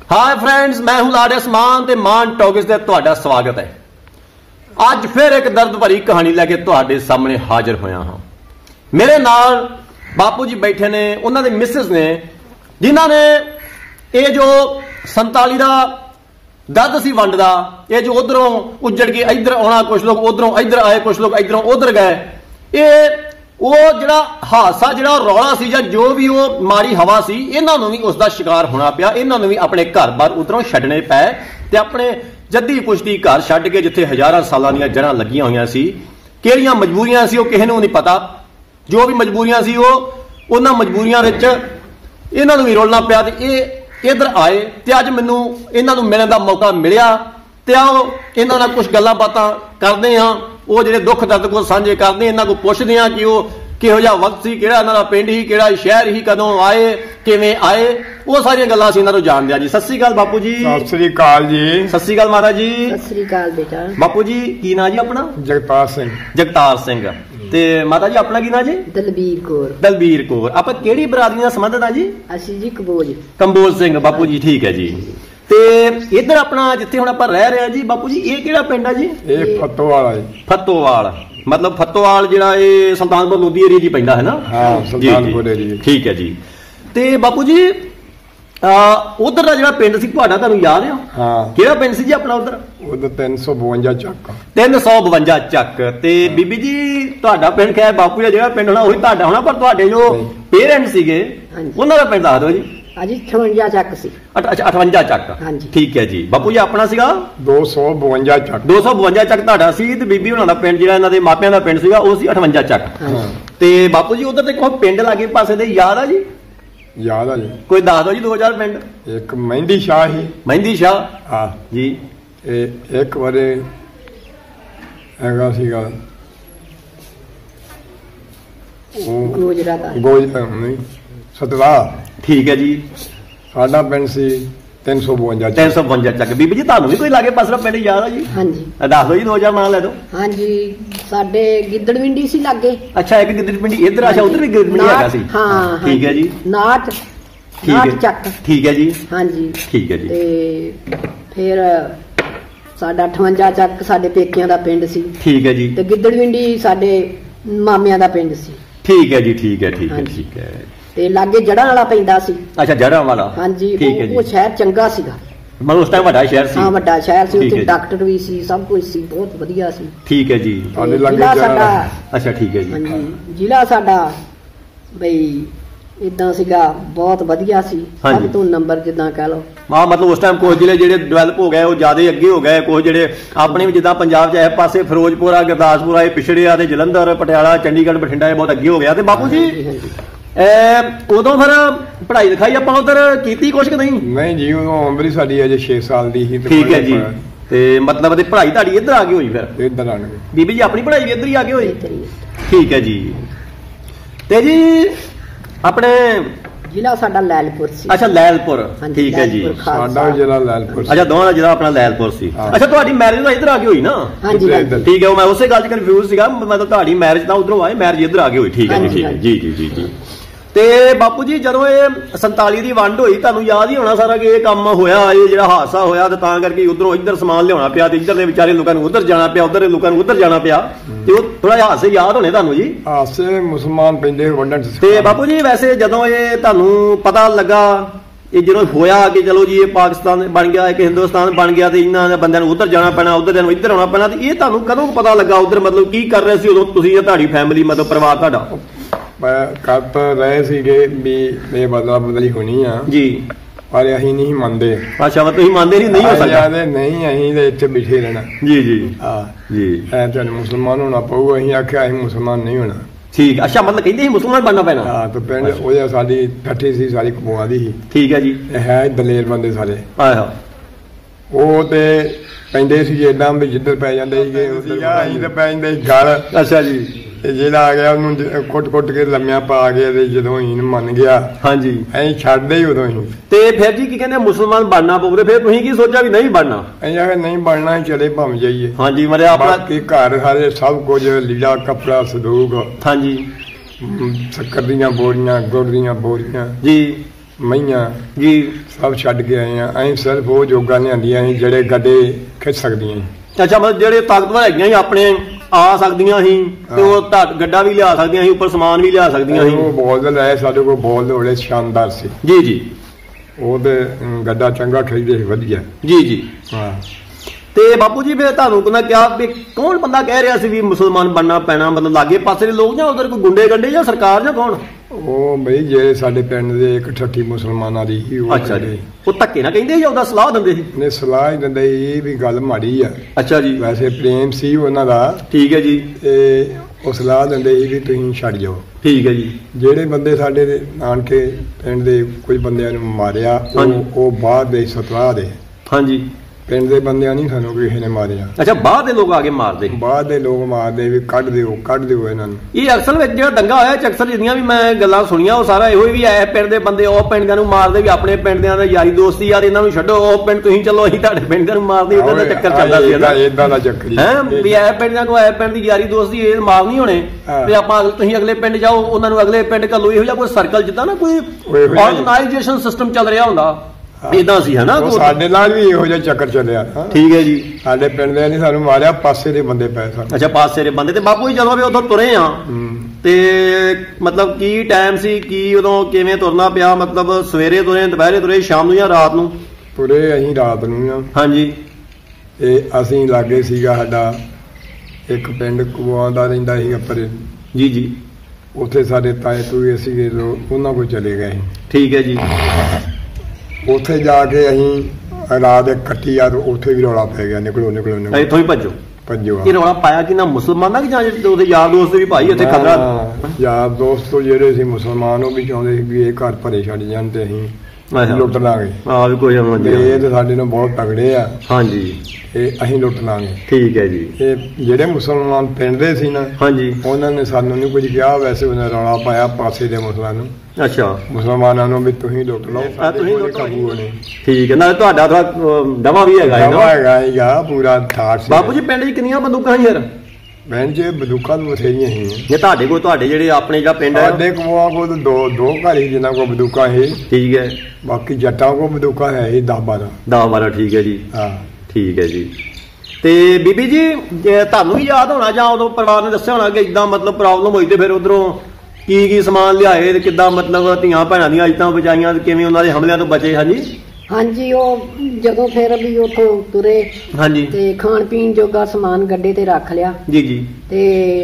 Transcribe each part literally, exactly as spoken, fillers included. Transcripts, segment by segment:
Hi friends, मैं हूं लाड़े समान ते मान टॉकिस ते तुहाडा स्वागत है। अज फिर एक दर्द भरी कहानी लैके तुहाडे सामने हाजिर होया हां। मेरे नाल बापू जी बैठे ने, उन्हां दे मिसेस ने, जिन्हां ने ये जो संताली दा दर्द सी वंड दा, ये जो उधरों उजड़ के इधर आना, कुछ लोग उधरों इधर आए, कुछ लोग इधरों उधर गए, ये वो जिहड़ा हादसा जिहड़ा रौला सी, जो भी वो माड़ी हवा सी, इन्हां नूं भी उसका शिकार होना पिया। इन्हां नूं भी अपने घर बार उधरों छड्डने पए ते अपने जद्दी पुश्ती घर छड्ड के जिथे हजारां सालां दीयां जड़ां लगियां होईयां सी, किहड़ियां मजबूरियां सी, वो किसे नूं नहीं पता। जो भी मजबूरियां सी, वो उन्हां मजबूरियां विच इन्हां नूं भी रुलना पिया ते इह इधर आए ते अज मैनूं इन्हां नूं मिलण दा मौका मिलिया ते आओ इन्हां नाल कुछ गल्लां बातां करदे हां। वो जिहड़े दुख दर्द को सांझे करदे, इन्हां को पुछदे हां कि वो किहो जिहा वक्त सी, किहड़ा इन्हां दा पिंड ही, किहड़ा शहर ही, कदों आए, किवें आए, वो सारियां गल्लां असीं इन्हां तों जाणदे हां जी। सत श्री अकाल बापू जी। सत श्री अकाल जी। सत श्री अकाल महाराज जी। सत श्री अकाल बेटा। बापू जी की नाम जी अपना? जगतार सिंह। जगतार सिंह ते माता जी अपना की नाम जी? दलबीर कौर। दलबीर कौर। आपां किहड़ी बरादरी नाल संबंधित हां जी? असीं जी कंबोज। कंबोज सिंह बापू जी, ठीक है जी। ते इधर अपना जिथे हुण आपां रह रहे हैं जी बापू जी, ये किहड़ा पिंड है जी? ये फतोवाल है। फतोवाल मतलब फतोवाल जिहड़ा ये सुल्तानपुर लोधी एरिया जी पैंदा है ना? हाँ, सुल्तानपुर एरिया। ठीक है जी। ते बापू जी उधर दा जिहड़ा पिंड सी तुहाडा, तुहानूं याद है? हाँ। किहड़ा पिंड सी जी अपना उधर? उधर तीन सौ बवंजा चक। तीन सौ बवंजा चक। ते बीबी जी तुहाडा पिंड खैर बापू जी जिहड़ा पिंड होना वही तुहाडा होना, पर तुहाडे जो पेरेंट्स सीगे उन्हां दा पिंड दस दिओ जी। अजी अठवंजा चक सी। अच्छा अठवंजा चक। ठीक है जी। बापू जी अपना सीगा दो सौ बवंजा चक। दो सौ बवंजा चक तुहाडा सी ते बीबी हुणां दा पिंड जिहड़ा इन्हां दे मापिਆਂ ਦਾ ਪਿੰਡ ਸੀਗਾ ਉਹ ਸੀ अठवंजा चक। ਤੇ ਬਾਪੂ ਜੀ ਉਧਰ ਤੇ ਕੋਈ ਪਿੰਡ ਲਾਗੇ ਪਾਸੇ ਦੇ ਯਾਦ ਆ ਜੀ? याद है जी। कोई दस दो जी दो चार पिंड। एक मेहंदी शाह ही। मेहंदी शाह। हाँ जी। ए, एक बारे हैगा सीगा गोजरा दा गोज नहीं सतवा। ठीक है जी। साडा पिंड सी तीन सौ बवंजा तीन सौ बवंजा चक। बीबी जी ਤੁਹਾਨੂੰ ਵੀ ਕੋਈ ਲਾਗੇ ਪਾਸਰਾ ਪਿੰਡ ਯਾਦ ਆ ਜੀ? ਹਾਂਜੀ ਦੱਸ ਦਿਓ ਜੀ ਦੋ ਚਾਰ ਨਾਂ ਲੈ ਦਿਓ। ਹਾਂਜੀ ਸਾਡੇ ਗਿੱਦੜਵਿੰਡੀ ਸੀ ਲਾਗੇ। ਅੱਛਾ ਇੱਕ ਗਿੱਦੜਵਿੰਡੀ ਇੱਧਰ ਆਸ਼ਾ ਉਧਰ ਵੀ ਗਿੱਦੜਵਿੰਡੀ ਹੈਗਾ ਸੀ। ਹਾਂ ਠੀਕ ਹੈ ਜੀ। ਨਾਟ ਨਾਟ ਚੱਕ। ਠੀਕ ਹੈ ਜੀ। ਹਾਂਜੀ ਠੀਕ ਹੈ ਜੀ। ਤੇ ਫਿਰ ਸਾਡਾ ਅਠਵੰਜਾ ਚੱਕ ਸਾਡੇ ਪੇਕਿਆਂ ਦਾ ਪਿੰਡ ਸੀ। ਠੀਕ ਹੈ ਜੀ। ਤੇ ਗਿੱਦੜਵਿੰਡੀ ਸਾਡੇ ਮਾਮਿਆਂ ਦਾ ਪਿੰਡ ਸੀ। ਠੀਕ ਹੈ ਜੀ। ਠੀਕ ਹੈ ਠੀਕ ਹੈ ਠੀਕ ਹੈ। ਤੇ ਲਾਗੇ ਜੜਾਂ ਵਾਲਾ ਪੈਂਦਾ ਸੀ। ਅੱਛਾ ਜੜਾਂ ਵਾਲਾ। ਹਾਂਜੀ ਠੀਕ ਹੈ ਜੀ। ਉਹ ਸ਼ਹਿਰ ਚੰਗਾ ਸੀਗਾ, ਮਤਲਬ ਉਸ ਟਾਈਮ ਵੱਡਾ ਸ਼ਹਿਰ ਸੀ। ਹਾਂ ਵੱਡਾ ਸ਼ਹਿਰ ਸੀ, ਉੱਥੇ ਡਾਕਟਰ ਵੀ ਸੀ, ਸਭ ਕੁਝ ਸੀ, ਬਹੁਤ ਵਧੀਆ ਸੀ। ਠੀਕ ਹੈ ਜੀ। ਜ਼ਿਲ੍ਹਾ ਸਾਡਾ ਅੱਛਾ ਠੀਕ ਹੈ ਜੀ। ਹਾਂਜੀ ਜ਼ਿਲ੍ਹਾ ਸਾਡਾ ਬਈ ਇਦਾਂ ਸੀਗਾ, ਬਹੁਤ ਵਧੀਆ ਸੀ, ਸਭ ਤੋਂ ਨੰਬਰ ਜਿੱਦਾਂ ਕਹਿ ਲਓ। ਹਾਂ ਮਤਲਬ ਉਸ ਟਾਈਮ ਕੁਝ ਜ਼ਿਲ੍ਹੇ ਜਿਹੜੇ ਡਿਵੈਲਪ ਹੋ ਗਏ ਉਹ ਜ਼ਿਆਦਾ ਅੱਗੇ ਹੋ ਗਏ, ਕੁਝ ਜਿਹੜੇ ਆਪਣੇ ਵੀ ਜਿੱਦਾਂ ਪੰਜਾਬ 'ਚ ਇਸ ਪਾਸੇ ਫਿਰੋਜ਼ਪੁਰ ਆ, ਗੁਰਦਾਸਪੁਰ ਆ, ਇਹ ਪਿਛੜੇ ਆ, ਤੇ ਜਲੰਧਰ, ਪਟਿਆਲਾ, ਚੰਡੀਗੜ੍ਹ, ਬਠਿੰਡਾ ਇਹ ਬਹੁਤ ਅੱਗੇ ਹੋ ਗਿਆ। ਤੇ ਬਾਪੂ ਜੀ ਉਦੋਂ ਫਿਰ ਪੜ੍ਹਾਈ ਲਿਖਾਈ ਆਪਾਂ ਉਧਰ ਕੀਤੀ ਕੁਛ ਕਿ ਨਹੀਂ? ਨਹੀਂ ਜੀ, ਉਦੋਂ ਉਮਰ ਹੀ ਸਾਡੀ ਅਜੇ ਛੇ ਸਾਲ ਦੀ ਸੀ। ਠੀਕ ਹੈ ਜੀ। ਤੇ ਮਤਲਬ ਤੇ ਪੜ੍ਹਾਈ ਤੁਹਾਡੀ ਇੱਧਰ ਆ ਗਈ ਹੋਈ ਫਿਰ? ਇੱਧਰ ਆਣ ਗਏ। ਬੀਬੀ ਜੀ ਆਪਣੀ ਪੜ੍ਹਾਈ ਵੀ ਇੱਧਰ ਹੀ ਆ ਗਈ ਹੋਈ? ਠੀਕ ਹੈ ਜੀ। ਤੇ ਜੀ ਆਪਣੇ ਜ਼ਿਲ੍ਹਾ ਸਾਡਾ ਲੈਲਪੁਰ ਸੀ। ਅੱਛਾ ਲੈਲਪੁਰ। ਠੀਕ ਹੈ ਜੀ। ਸਾਡਾ ਜ਼ਿਲ੍ਹਾ ਲੈਲਪੁਰ। ਅੱਛਾ ਦੋਵਾਂ ਦਾ ਜ਼ਿਲ੍ਹਾ ਆਪਣਾ ਲੈਲਪੁਰ ਸੀ। ਅੱਛਾ ਤੁਹਾਡੀ ਮੈਰਿਜ ਤਾਂ ਇੱਧਰ ਆ ਗਈ ਹੋਈ ਨਾ? ਹਾਂਜੀ ਠੀਕ ਹੈ। ਮੈਂ ਉਸੇ ਗੱਲ 'ਚ ਕਨਫਿਊਜ਼ ਸੀਗਾ, ਮਤਲਬ ਤੁਹਾਡੀ ਮੈਰਿਜ ਤਾਂ ਉਧਰੋਂ ਆਏ, ਮੈਰਿਜ ਇੱਧਰ ਆ ਗਈ ਹੋਈ। ਠੀਕ ਹੈ ਜੀ। ਠੀਕ ਹੈ ਜੀ ਜੀ ਜੀ ਜੀ। ਤੇ ਬਾਪੂ ਜੀ ਜਦੋਂ ਇਹ ਸੰਤਾਲੀ ਦੀ ਵੰਡ ਹੋਈ, ਤੁਹਾਨੂੰ ਯਾਦ ਹੀ ਹੋਣਾ ਸਾਰਾ ਕਿ ਇਹ ਕੰਮ ਹੋਇਆ, ਇਹ ਜਿਹੜਾ ਹਾਦਸਾ ਹੋਇਆ, ਤੇ ਤਾਂ ਕਰਕੇ ਉਧਰੋਂ ਇੱਧਰ ਸਮਾਨ ਲਿਆਉਣਾ ਪਿਆ, ਤੇ ਇੱਧਰ ਦੇ ਵਿਚਾਰੇ ਲੋਕਾਂ ਨੂੰ ਉਧਰ ਜਾਣਾ ਪਿਆ, ਉਧਰ ਦੇ ਲੋਕਾਂ ਨੂੰ ਉਧਰ ਜਾਣਾ ਪਿਆ, ਤੇ ਉਹ ਥੋੜਾ ਜਿਹਾ ਹਾਦਸੇ ਯਾਦ ਹੋਣੇ ਤੁਹਾਨੂੰ ਜੀ? ਹਾਦਸੇ ਮੁਸਲਮਾਨ ਪੈਂਦੇ ਵੰਡਣ। ਤੇ ਬਾਪੂ ਜੀ ਵੈਸੇ ਜਦੋਂ ਇਹ ਤੁਹਾਨੂੰ ਪਤਾ ਲੱਗਾ, ਇਹ ਜਦੋਂ ਹੋਇਆ ਕਿ ਚਲੋ ਜੀ ਇਹ ਪਾਕਿਸਤਾਨ ਬਣ ਗਿਆ, ਇੱਕ ਹਿੰਦੁਸਤਾਨ ਬਣ ਗਿਆ, ਤੇ ਇਹਨਾਂ ਦੇ ਬੰਦਿਆਂ ਨੂੰ ਉਧਰ ਜਾਣਾ ਪੈਣਾ, ਉਧਰ ਨੂੰ ਇੱਧਰ ਆਉਣਾ ਪੈਣਾ, ਤੇ ਇਹ ਤੁਹਾਨੂੰ ਕਦੋਂ ਪਤਾ ਲੱਗਾ? ਉਧਰ ਮਤਲਬ ਕੀ ਕਰ ਰਹੇ ਸੀ ਉਦੋਂ ਤੁਸੀਂ, ਤੁਹਾਡੀ ਫੈਮਿਲੀ, ਮਤਲਬ ਪਰਿਵਾਰ ਤੁਹਾਡਾ? ਕਰ ਤਾਂ ਰਹੇ ਸੀਗੇ ਵੀ ਇਹ ਬਦਲਾ ਬਦਲੀ ਹੋਣੀ ਆ ਜੀ, ਪਰ ਅਸੀਂ ਨਹੀਂ ਮੰਨਦੇ। ਅੱਛਾ ਤੁਸੀਂ ਮੰਨਦੇ ਨਹੀਂ? ਨਹੀਂ ਹੋ ਸਕਦਾ। ਨਹੀਂ, ਅਸੀਂ ਤਾਂ ਇੱਥੇ ਬਿਠੇ ਰਹਿਣਾ। ਜੀ ਜੀ ਹਾਂ ਜੀ। ਐ ਤੁਹਾਨੂੰ ਮੁਸਲਮਾਨ ਹੋਣਾ ਪਊਗਾ। ਅਸੀਂ ਆਖਿਆ ਅਸੀਂ ਮੁਸਲਮਾਨ ਨਹੀਂ ਹੋਣਾ। ਠੀਕ। ਅੱਛਾ ਮਤਲਬ ਕਹਿੰਦੇ ਸੀ ਮੁਸਲਮਾਨ ਬਣਨਾ ਪੈਣਾ? ਹਾਂ। ਤਾਂ ਪਿੰਡ ਉਹ ਸਾਡੀ ਠੱਠੀ ਸੀ, ਸਾਰੀ ਕਬੂਆਂ ਦੀ ਸੀ। ਠੀਕ ਹੈ ਜੀ। ਹੈ ਦਲੇਰ ਬੰਦੇ ਸਾਰੇ। ਆਹ ਉਹ ਤੇ ਪੈਂਦੇ ਸੀ ਏਦਾਂ ਵੀ ਜਿੱਧਰ ਪੈ ਜਾਂਦੇ ਸੀਗੇ ਅਸੀਂ ਤਾਂ ਪੈ ਜਾਂਦੇ ਸੀ ਗਲ। ਅੱਛਾ ਜੀ। ਤੇ ਜਿਹੜਾ ਆ ਗਿਆ ਉਹਨੂੰ ਕੁੱਟ ਕੁੱਟ ਕੇ ਲੰਮਿਆਂ ਪਾ ਕੇ, ਤੇ ਜਦੋਂ ਹੀ ਮੰਨ ਗਿਆ ਹਾਂਜੀ ਅਸੀਂ ਛੱਡਦੇ ਹੀ ਉਦੋਂ ਹੀ। ਤੇ ਫਿਰ ਜੀ ਕੀ ਕਹਿੰਦੇ ਮੁਸਲਮਾਨ ਬਣਨਾ ਪਊਗਾ, ਫਿਰ ਤੁਸੀਂ ਕੀ ਸੋਚਿਆ ਵੀ ਨਹੀਂ ਬਣਨਾ? ਅਸੀਂ ਆਖਿਆ ਨਹੀਂ ਬਣਨਾ, ਚਲੇ ਭੰਮ ਜਾਈਏ। ਹਾਂਜੀ ਮਰਿਆ ਆਪਣਾ ਬਾਕੀ ਘਰ ਸਾਰੇ ਸਭ ਕੁਝ ਲੀੜਾ ਕੱਪੜਾ ਸੰਦੂਕ, ਹਾਂਜੀ ਸ਼ੱਕਰ ਦੀਆਂ ਬੋਰੀਆਂ, ਗੁੜ ਦੀਆਂ ਬੋਰੀਆਂ ਜੀ, ਮਈਆਂ ਜੀ ਸਭ ਛੱਡ ਕੇ ਆਏ ਆ। ਅਸੀਂ ਸਿਰਫ ਉਹ ਜੋਗਾ ਲਿਆਂਦੀਆਂ ਸੀ ਜਿਹੜੇ ਗੱਡੇ ਖਿੱਚ ਸਕਦੀਆਂ ਸੀ। ਅੱਛਾ, ਮਤਲਬ ਜਿਹੜੇ ਤਾਕਤਵਰ ਹੈਗੀਆਂ ਸੀ ਆਪਣੇ ਆ ਸਕਦੀਆਂ ਸੀ ਤੇ ਉਹ ਗੱਡਾ ਵੀ ਲਿਆ ਸਕਦੀਆਂ ਸੀ, ਉੱਪਰ ਸਮਾਨ ਵੀ ਲਿਆ ਸਕਦੀਆਂ ਸੀ। ਉਹ ਬੋਲ ਲਏ, ਸਾਡੇ ਕੋਲ ਬੋਲ ਬੜੇ ਸ਼ਾਨਦਾਰ ਸੀ। ਜੀ ਜੀ, ਉਹਦੇ ਗੱਡਾ ਚੰਗਾ ਖਰੀਦੇ ਸੀ, ਵਧੀਆ। ਜੀ ਜੀ, ਹਾਂ। ਤੇ ਬਾਪੂ ਜੀ ਫਿਰ ਤੁਹਾਨੂੰ ਕਿਹਾ ਕਿਹਾ ਵੀ ਕੌਣ ਬੰਦਾ ਕਹਿ ਰਿਹਾ ਸੀ ਵੀ ਮੁਸਲਮਾਨ ਬਣਨਾ ਪੈਣਾ, ਮਤਲਬ ਲਾਗੇ ਪਾਸੇ ਦੇ ਲੋਕ ਜਾਂ ਉਧਰ ਕੋਈ ਗੁੰਡੇ ਗੰਡੇ ਜਾਂ ਸਰਕਾਰ ਜਾਂ ਕੌਣ? ਉਹ ਬਈ ਜਿਹੜੇ ਸਾਡੇ ਪਿੰਡ ਦੇ ਇੱਕ ਠੱਠੀ ਮੁਸਲਮਾਨਾਂ ਦੀ ਸੀ। ਅੱਛਾ ਜੀ, ਉਹ ਧੱਕੇ ਨਾ ਕਹਿੰਦੇ ਜਾਂ ਉਹਦਾ ਸਲਾਹ ਦਿੰਦੇ ਸੀ? ਨੇ ਸਲਾਹ ਹੀ ਦਿੰਦੇ ਇਹ ਵੀ ਗੱਲ ਮਾੜੀ ਆ। ਅੱਛਾ ਜੀ, ਵੈਸੇ ਪ੍ਰੇਮ ਸੀ ਉਹਨਾਂ ਦਾ। ਠੀਕ ਹੈ ਜੀ। ਤੇ ਉਹ ਸਲਾਹ ਦਿੰਦੇ ਸੀ ਵੀ ਤੁਸੀਂ ਛੱਡ ਜਾਓ। ਠੀਕ ਹੈ ਜੀ। ਜਿਹੜੇ ਬੰਦੇ ਸਾਡੇ ਦੇ ਨਾਨਕੇ ਪਿੰਡ ਦੇ ਕੁਝ ਬੰਦਿਆਂ ਨੂੰ ਮਾਰਿਆ ਉਹ ਉਹ ਬਾਅਦ ਦੇ ਸਤਰਾਹ ਦੇ। ਹਾਂਜੀ, ਪਿੰਡ ਦੇ ਬੰਦਿਆਂ ਨਹੀਂ ਸਾਨੂੰ ਕਿਸੇ ਨੇ ਮਾਰਿਆ। ਅੱਛਾ, ਬਾਹਰ ਦੇ ਲੋਕ ਆ ਕੇ ਮਾਰਦੇ? ਬਾਹਰ ਦੇ ਲੋਕ ਮਾਰਦੇ ਵੀ ਕੱਢ ਦਿਓ ਕੱਢ ਦਿਓ ਇਹਨਾਂ ਨੂੰ। ਇਹ ਅਕਸਰ ਵਿੱਚ ਜਿਹੜਾ ਦੰਗਾ ਹੋਇਆ ਚ ਅਕਸਰ ਜਿੰਨੀਆਂ ਵੀ ਮੈਂ ਗੱਲਾਂ ਸੁਣੀਆਂ ਉਹ ਸਾਰਾ ਇਹੋ ਹੀ ਵੀ ਐ ਪਿੰਡ ਦੇ ਬੰਦੇ ਉਹ ਪਿੰਡਾਂ ਨੂੰ ਮਾਰਦੇ ਵੀ ਆਪਣੇ ਪਿੰਡਾਂ ਦਾ ਯਾਰੀ ਦੋਸਤੀ ਯਾਰ ਇਹਨਾਂ ਨੂੰ ਛੱਡੋ, ਉਹ ਪਿੰਡ ਤੁਸੀਂ ਚੱਲੋ ਅਸੀਂ ਤੁਹਾਡੇ ਪਿੰਡਾਂ ਨੂੰ ਮਾਰਦੇ। ਇਦਾਂ ਦਾ ਚੱਕਰ ਚੱਲਦਾ ਸੀ ਨਾ, ਇਦਾਂ ਦਾ ਚੱਕਰ ਹੀ ਹੈ ਵੀ ਐ ਪਿੰਡਾਂ ਕੋ ਐ ਪਿੰਡ ਦੀ ਯਾਰੀ ਦੋਸਤੀ ਇਹ ਮਾਰ ਨਹੀਂ ਹੋਣੇ ਵੀ ਆਪਾਂ ਤੁਸੀਂ ਅਗਲੇ ਪਿੰਡ ਜਾਓ ਉਹਨਾਂ ਨੂੰ ਅਗਲੇ ਪਿੰਡ ਘੱਲੋ। ਇਹੋ ਜਿਹਾ ਕੋਈ ਸਰਕਲ ਜਿੱਦਾਂ ਨਾ ਕੋਈ ਆਰਗੇਨਾਈਜੇਸ਼ਨ ਸਿਸਟਮ ਚੱਲ ਰਿਹਾ ਹੁੰਦਾ ਇਦਾਂ ਸੀ, ਹੈ ਨਾ? ਸਾਡੇ ਨਾਲ ਵੀ ਇਹੋ ਜਿਹਾ ਚੱਕਰ ਚੱਲਿਆ। ਠੀਕ ਹੈ ਜੀ। ਸਾਡੇ ਪਿੰਡ ਦੇ ਨਹੀਂ ਸਾਨੂੰ ਮਾਰਿਆ, ਪਾਸੇ ਦੇ ਬੰਦੇ ਪਏ ਸਨ। ਅੱਛਾ, ਪਾਸੇ ਦੇ ਬੰਦੇ। ਤੇ ਬਾਪੂ ਜੀ ਜਦੋਂ ਵੀ ਉਦੋਂ ਤੁਰੇ ਆ ਤੇ ਮਤਲਬ ਕੀ ਟਾਈਮ ਸੀ, ਕੀ ਉਦੋਂ ਕਿਵੇਂ ਤੁਰਨਾ ਪਿਆ? ਮਤਲਬ ਸਵੇਰੇ ਤੁਰੇ, ਦੁਪਹਿਰੇ ਤੁਰੇ, ਸ਼ਾਮ ਨੂੰ ਜਾਂ ਰਾਤ ਨੂੰ ਤੁਰੇ? ਅਸੀਂ ਰਾਤ ਨੂੰ ਆ। ਹਾਂਜੀ। ਤੇ ਅਸੀਂ ਲਾਗੇ ਸੀਗਾ ਸਾਡਾ ਇੱਕ ਪਿੰਡ ਕੁਆਂ ਦਾ ਰਹਿੰਦਾ ਸੀਗਾ ਪਰ। ਜੀ ਜੀ। ਉੱਥੇ ਸਾਡੇ ਤਾਏ ਤੂਏ ਸੀਗੇ, ਉਹਨਾਂ ਕੋਲ ਚਲੇ ਗਏ। ਠੀਕ ਹੈ ਜੀ। ਉੱਥੇ ਜਾ ਕੇ ਅਸੀਂ ਰਾਤ ਇੱਕ ਕੱਟੀ ਆ, ਉੱਥੇ ਵੀ ਰੌਲਾ ਪੈ ਗਿਆ, ਨਿਕਲੋ ਨਿਕਲੋ ਨਿਕਲੋ ਇੱਥੋਂ ਹੀ ਭੱਜੋ ਭੱਜੋ। ਇਹ ਰੌਲਾ ਪਾਇਆ ਕਿ ਨਾ ਮੁਸਲਮਾਨਾਂ ਕਿ ਜਾਂ ਉਹਦੇ ਯਾਰ ਦੋਸਤ ਵੀ ਭਾਈ ਇੱਥੇ ਖਤਰਾ? ਯਾਰ ਦੋਸਤ ਜਿਹੜੇ ਸੀ ਮੁਸਲਮਾਨ ਉਹ ਵੀ ਚਾਹੁੰਦੇ ਸੀ ਵੀ ਇਹ ਘਰ ਭਰੇ ਛੱਡ ਜਾਣ ਤੇ ਅਸੀਂ ਲੁੱਟ ਲਾਂਗੇ। ਹਾਂ ਵੀ ਕੋਈ ਇਹ ਤੇ ਸਾਡੇ ਨਾਲ ਬਹੁਤ ਤਗੜੇ ਆ। ਹਾਂਜੀ, ਇਹ ਅਸੀਂ ਲੁੱਟ ਲਾਂਗੇ। ਠੀਕ ਹੈ ਜੀ। ਇਹ ਜਿਹੜੇ ਮੁਸਲਮਾਨ ਪਿੰਡ ਦੇ ਸੀ ਨਾ, ਹਾਂਜੀ, ਉਹਨਾਂ ਨੇ ਸਾਨੂੰ ਨਹੀਂ ਕੁਝ ਕਿਹਾ, ਵੈਸੇ ਉਹਨਾਂ ਰੌਲਾ ਪਾਇਆ ਪਾਸੇ ਦੇ ਮੁਸਲਮਾਨਾਂ ਨੂੰ। ਅੱਛਾ, ਮੁਸਲਮਾਨਾਂ ਨੂੰ ਵੀ ਤੁਸੀਂ ਲੁੱਟ ਲਓ, ਤੁਸੀਂ ਕਾਬੂ ਹੋਣੇ। ਠੀਕ ਹੈ। ਨਾਲ ਤੁਹਾਡਾ ਥੋੜਾ ਦਵਾ ਵੀ ਹੈਗਾ? ਦਵਾ ਹੈਗਾ ਹੈਗਾ ਪੂਰਾ ਠਾਠ ਸੀ। ਬਾਪੂ ਜੀ ਪਿੰਡ 'ਚ ਕਿੰਨੀਆਂ ਬੰਦੂਕਾਂ ਸੀ ਯਾਰ? ਪਿੰਡ 'ਚ ਬੰਦੂਕਾਂ ਤਾਂ ਬਥੇਰੀਆਂ ਸੀ। ਜੇ ਤੁਹਾਡੇ ਕੋਲ, ਤੁਹਾਡੇ ਜਿਹੜੇ ਆਪਣੇ ਜਿਹੜਾ ਪਿੰਡ ਹੈ ਸਾਡੇ ਕੋਲ ਦੋ ਦੋ ਘਰ ਹੀ ਜਿਨ੍ਹਾਂ ਕੋਲ ਬੰਦੂਕਾਂ ਸੀ। ਠੀਕ ਹੈ। ਬਾਕੀ ਜੱਟਾਂ ਕੋਲ ਬੰਦੂਕਾਂ ਹੈ ਸੀ ਦਸ ਬਾਰਾਂ ਦਸ ਬਾਰਾਂ। ਠੀਕ ਹੈ ਜੀ। ਹਾਂ, ਠੀਕ ਹੈ ਜੀ। ਤੇ ਬੀਬੀ ਜੀ ਤੁਹਾਨੂੰ ਵੀ ਯਾਦ ਹੋਣਾ ਜਾਂ ਉਦੋਂ ਪਰਿਵਾਰ ਨੇ ਦੱਸਿਆ ਹੋਣਾ ਕਿ ਇਦਾਂ ਮਤਲਬ ਪ੍ਰੋਬਲਮ ਹੋਈ ਤੇ ਫਿਰ ਉਧਰੋਂ ਕੀ ਕੀ ਸਮਾਨ ਲਿਆਏ ਤੇ ਕਿੱਦਾਂ ਮਤਲਬ ਧੀਆਂ ਭੈਣਾਂ ਦੀਆਂ ਇੱਜ਼ਤਾਂ ਬਚਾਈਆਂ ਤੇ ਕਿਵੇਂ ਉਹਨਾਂ ਦੇ ਹਮਲਿਆਂ ਤੋਂ ਬਚੇ? ਹਾਂਜੀ ਹਾਂਜੀ। ਉਹ ਜਦੋਂ ਫਿਰ ਵੀ ਉੱਥੋਂ ਤੁਰੇ, ਹਾਂਜੀ, ਤੇ ਖਾਣ ਪੀਣ ਜੋਗਾ ਸਮਾਨ ਗੱਡੇ ਤੇ ਰੱਖ ਲਿਆ। ਜੀ ਜੀ। ਤੇ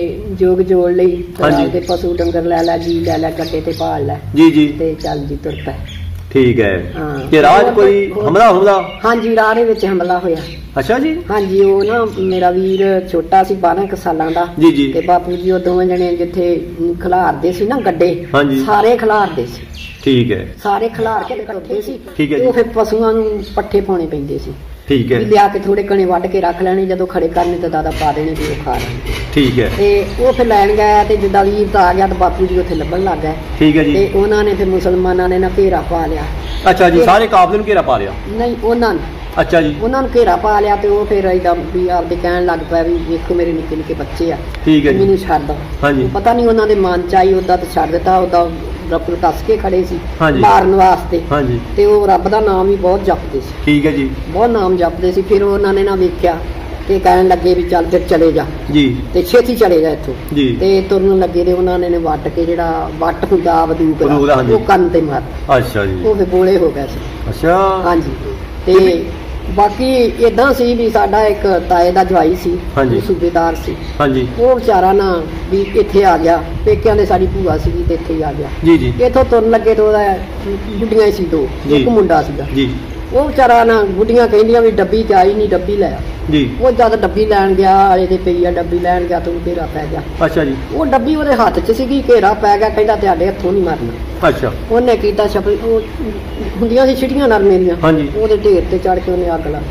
ਜੋਗ ਜੋੜ ਲਈ, ਤੇ ਪਸ਼ੂ ਡੰਗਰ ਲੈ ਲੈ, ਜੀ ਲੈ ਲੈ, ਗੱਡੇ ਤੇ ਪਾਲ ਲੈ। ਜੀ ਜੀ। ਤੇ ਚੱਲ ਜੀ ਤੁਰ ਪਏ। ਠੀਕ ਹੈ। ਕਿ ਰਾਜ ਕੋਈ ਹਮਲਾ ਹਮਲਾ? ਹਾਂਜੀ, ਰਾਹ ਦੇ ਵਿੱਚ ਹਮਲਾ ਹੋਇਆ। ਅੱਛਾ ਜੀ। ਹਾਂਜੀ, ਉਹ ਨਾ ਮੇਰਾ ਵੀਰ ਛੋਟਾ ਸੀ ਬਾਰਾਂ ਕੁ ਸਾਲਾਂ ਦਾ। ਜੀ ਜੀ। ਤੇ ਬਾਪੂ ਜੀ ਉਹ ਦੋਵੇਂ ਜਣੇ ਜਿੱਥੇ ਖਿਲਾਰਦੇ ਸੀ ਨਾ ਗੱਡੇ, ਸਾਰੇ ਖਿਲਾਰਦੇ ਸੀ। ਠੀਕ ਹੈ। ਸਾਰੇ ਖਿਲਾਰ ਕੇ ਇਕੱਠੇ ਸੀ। ਠੀਕ ਹੈ ਜੀ। ਉਹ ਫਿਰ ਪਸ਼ੂਆਂ ਨੂੰ ਪੱਠੇ ਪਾਉਣੇ ਪੈਂਦੇ ਸੀ। ਠੀਕ ਹੈ। ਲਿਆ ਕੇ ਥੋੜੇ ਕਣੇ ਵੱਢ ਕੇ ਰੱਖ ਲੈਣੇ, ਜਦੋਂ ਖੜੇ ਕਰਨੇ ਤਾਂ ਦਾਦਾ ਪਾ ਦੇਣੇ ਤੇ ਉਹ ਖਾ ਲੈਣੇ। ਠੀਕ ਹੈ। ਤੇ ਉਹ ਫਿਰ ਲੈਣ ਗਿਆ ਤੇ ਜਿੱਦਾਂ ਵੀਰ ਤਾਂ ਆ ਗਿਆ ਤਾਂ ਬਾਪੂ ਜੀ ਉੱਥੇ ਲੱਭਣ ਲੱਗ ਗਏ। ਠੀਕ ਹੈ ਜੀ। ਤੇ ਉਹਨਾਂ ਨੇ ਫਿਰ ਮੁਸਲਮਾਨਾਂ ਨੇ ਨਾ ਘੇਰਾ ਪਾ ਲਿਆ। ਅੱਛਾ ਜੀ, ਸਾਰੇ ਕਾਫਲੇ ਨੂੰ ਘੇਰਾ ਪਾ ਲਿਆ? ਨਹੀਂ, ਉਹਨਾਂ ਨੇ। ਅੱਛਾ ਜੀ। ਉਹਨਾਂ ਨੂੰ ਘੇਰਾ ਪਾ ਲਿਆ ਤੇ ਉਹ ਫਿਰ ਏਦਾਂ ਵੀ ਆਪਦੇ ਕਹਿਣ ਲੱਗ ਪਿਆ ਵੀ ਵੇਖੋ ਮੇਰੇ ਨਿੱਕੇ ਨਿੱਕੇ ਬੱਚੇ ਆ। ਠੀਕ ਹੈ। ਮੈਨੂੰ ਛੱਡ ਦੋ। ਹਾਂਜੀ। ਪਤਾ ਨਹੀਂ ਉਹਨਾਂ ਦੇ ਮਨ ਚ ਆਈ, ਉਦਾਂ ਤਾਂ ਛੱਡ ਦਿੱਤਾ। ਉਦਾਂ ਰੱਬ ਨੂੰ ਦੱਸ ਕੇ ਖੜੇ ਸੀ ਮਾਰਨ ਵਾਸਤੇ। ਹਾਂਜੀ। ਤੇ ਉਹ ਰੱਬ ਦਾ ਨਾਮ ਵੀ ਬਹੁਤ ਜਪਦੇ ਸੀ। ਠੀਕ ਹੈ ਜੀ। ਬਹੁਤ ਨਾਮ ਜਪਦੇ ਸੀ। ਫਿਰ ਉਹਨਾਂ ਨੇ ਨਾ ਵੇਖਿਆ ਤੇ ਕਹਿਣ ਲੱਗੇ ਵੀ ਚੱਲ ਫਿਰ ਚਲੇ ਜਾ ਜੀ, ਤੇ ਛੇਤੀ ਚਲੇ ਜਾ ਇੱਥੋਂ ਜੀ। ਤੇ ਤੁਰਨ ਲੱਗੇ ਤੇ ਉਹਨਾਂ ਨੇ ਵੱਟ ਕੇ ਜਿਹੜਾ ਵੱਟ ਹੁੰਦਾ ਬੰਦੂਕ ਉਹ ਕੰਨ ਤੇ ਮਾਰ। ਅੱਛਾ ਜੀ। ਉਹ ਫਿਰ ਬੋਲੇ ਹੋ ਗਿਆ ਸੀ। ਅੱਛਾ। ਹਾਂਜੀ। ਤੇ ਬਾਕੀ ਏਦਾਂ ਸੀ ਵੀ ਸਾਡਾ ਇੱਕ ਤਾਏ ਦਾ ਜਵਾਈ ਸੀ, ਉਹ ਸੂਬੇਦਾਰ ਸੀ। ਹਾਂਜੀ। ਉਹ ਵਿਚਾਰਾ ਨਾ ਵੀ ਇੱਥੇ ਆ ਗਿਆ, ਪੇਕਿਆਂ ਦੇ ਸਾਡੀ ਭੂਆ ਸੀਗੀ ਤੇ ਇੱਥੇ ਹੀ ਆ ਗਿਆ। ਜੀ ਜੀ। ਇੱਥੋਂ ਤੁਰਨ ਲੱਗੇ ਤੇ ਉਹਦਾ ਗੁੱਡੀਆਂ ਸੀ ਦੋ, ਇੱਕ ਮੁੰਡਾ ਸੀਗਾ। ਜੀ। ਉਹ ਵਿਚਾਰਾ ਨਾ ਗੁੱਡੀਆਂ ਕਹਿੰਦੀਆਂ ਵੀ ਡੱਬੀ ਚ ਆਈ ਨਹੀਂ, ਡੱਬੀ ਲੈ ਆ। ਜੀ। ਉਹ ਜਦ ਡੱਬੀ ਲੈਣ ਗਿਆ, ਆਲੇ ਦੇ ਪਈ ਆ ਡੱਬੀ ਲੈਣ ਗਿਆ ਤੇ ਘੇਰਾ ਪੈ ਗਿਆ। ਅੱਛਾ ਜੀ। ਉਹ ਡੱਬੀ ਉਹਦੇ ਹੱਥ 'ਚ ਸੀਗੀ, ਘੇਰਾ ਪੈ ਗਿਆ, ਕਹਿੰਦਾ ਤੁਹਾਡੇ ਹੱਥੋਂ ਨਹੀਂ ਮਰਨਾ। ਅੱਛਾ। ਉਹਨੇ ਕੀਤਾ ਛਪੜੀ, ਉਹ ਹੁੰਦੀਆਂ ਸੀ ਛਿੜੀਆਂ ਨਰਮੇ ਦੀਆਂ, ਉਹਦੇ ਢੇਰ ਤੇ ਚੜ ਕੇ ਉਹਨੇ ਅੱਗ ਲਾ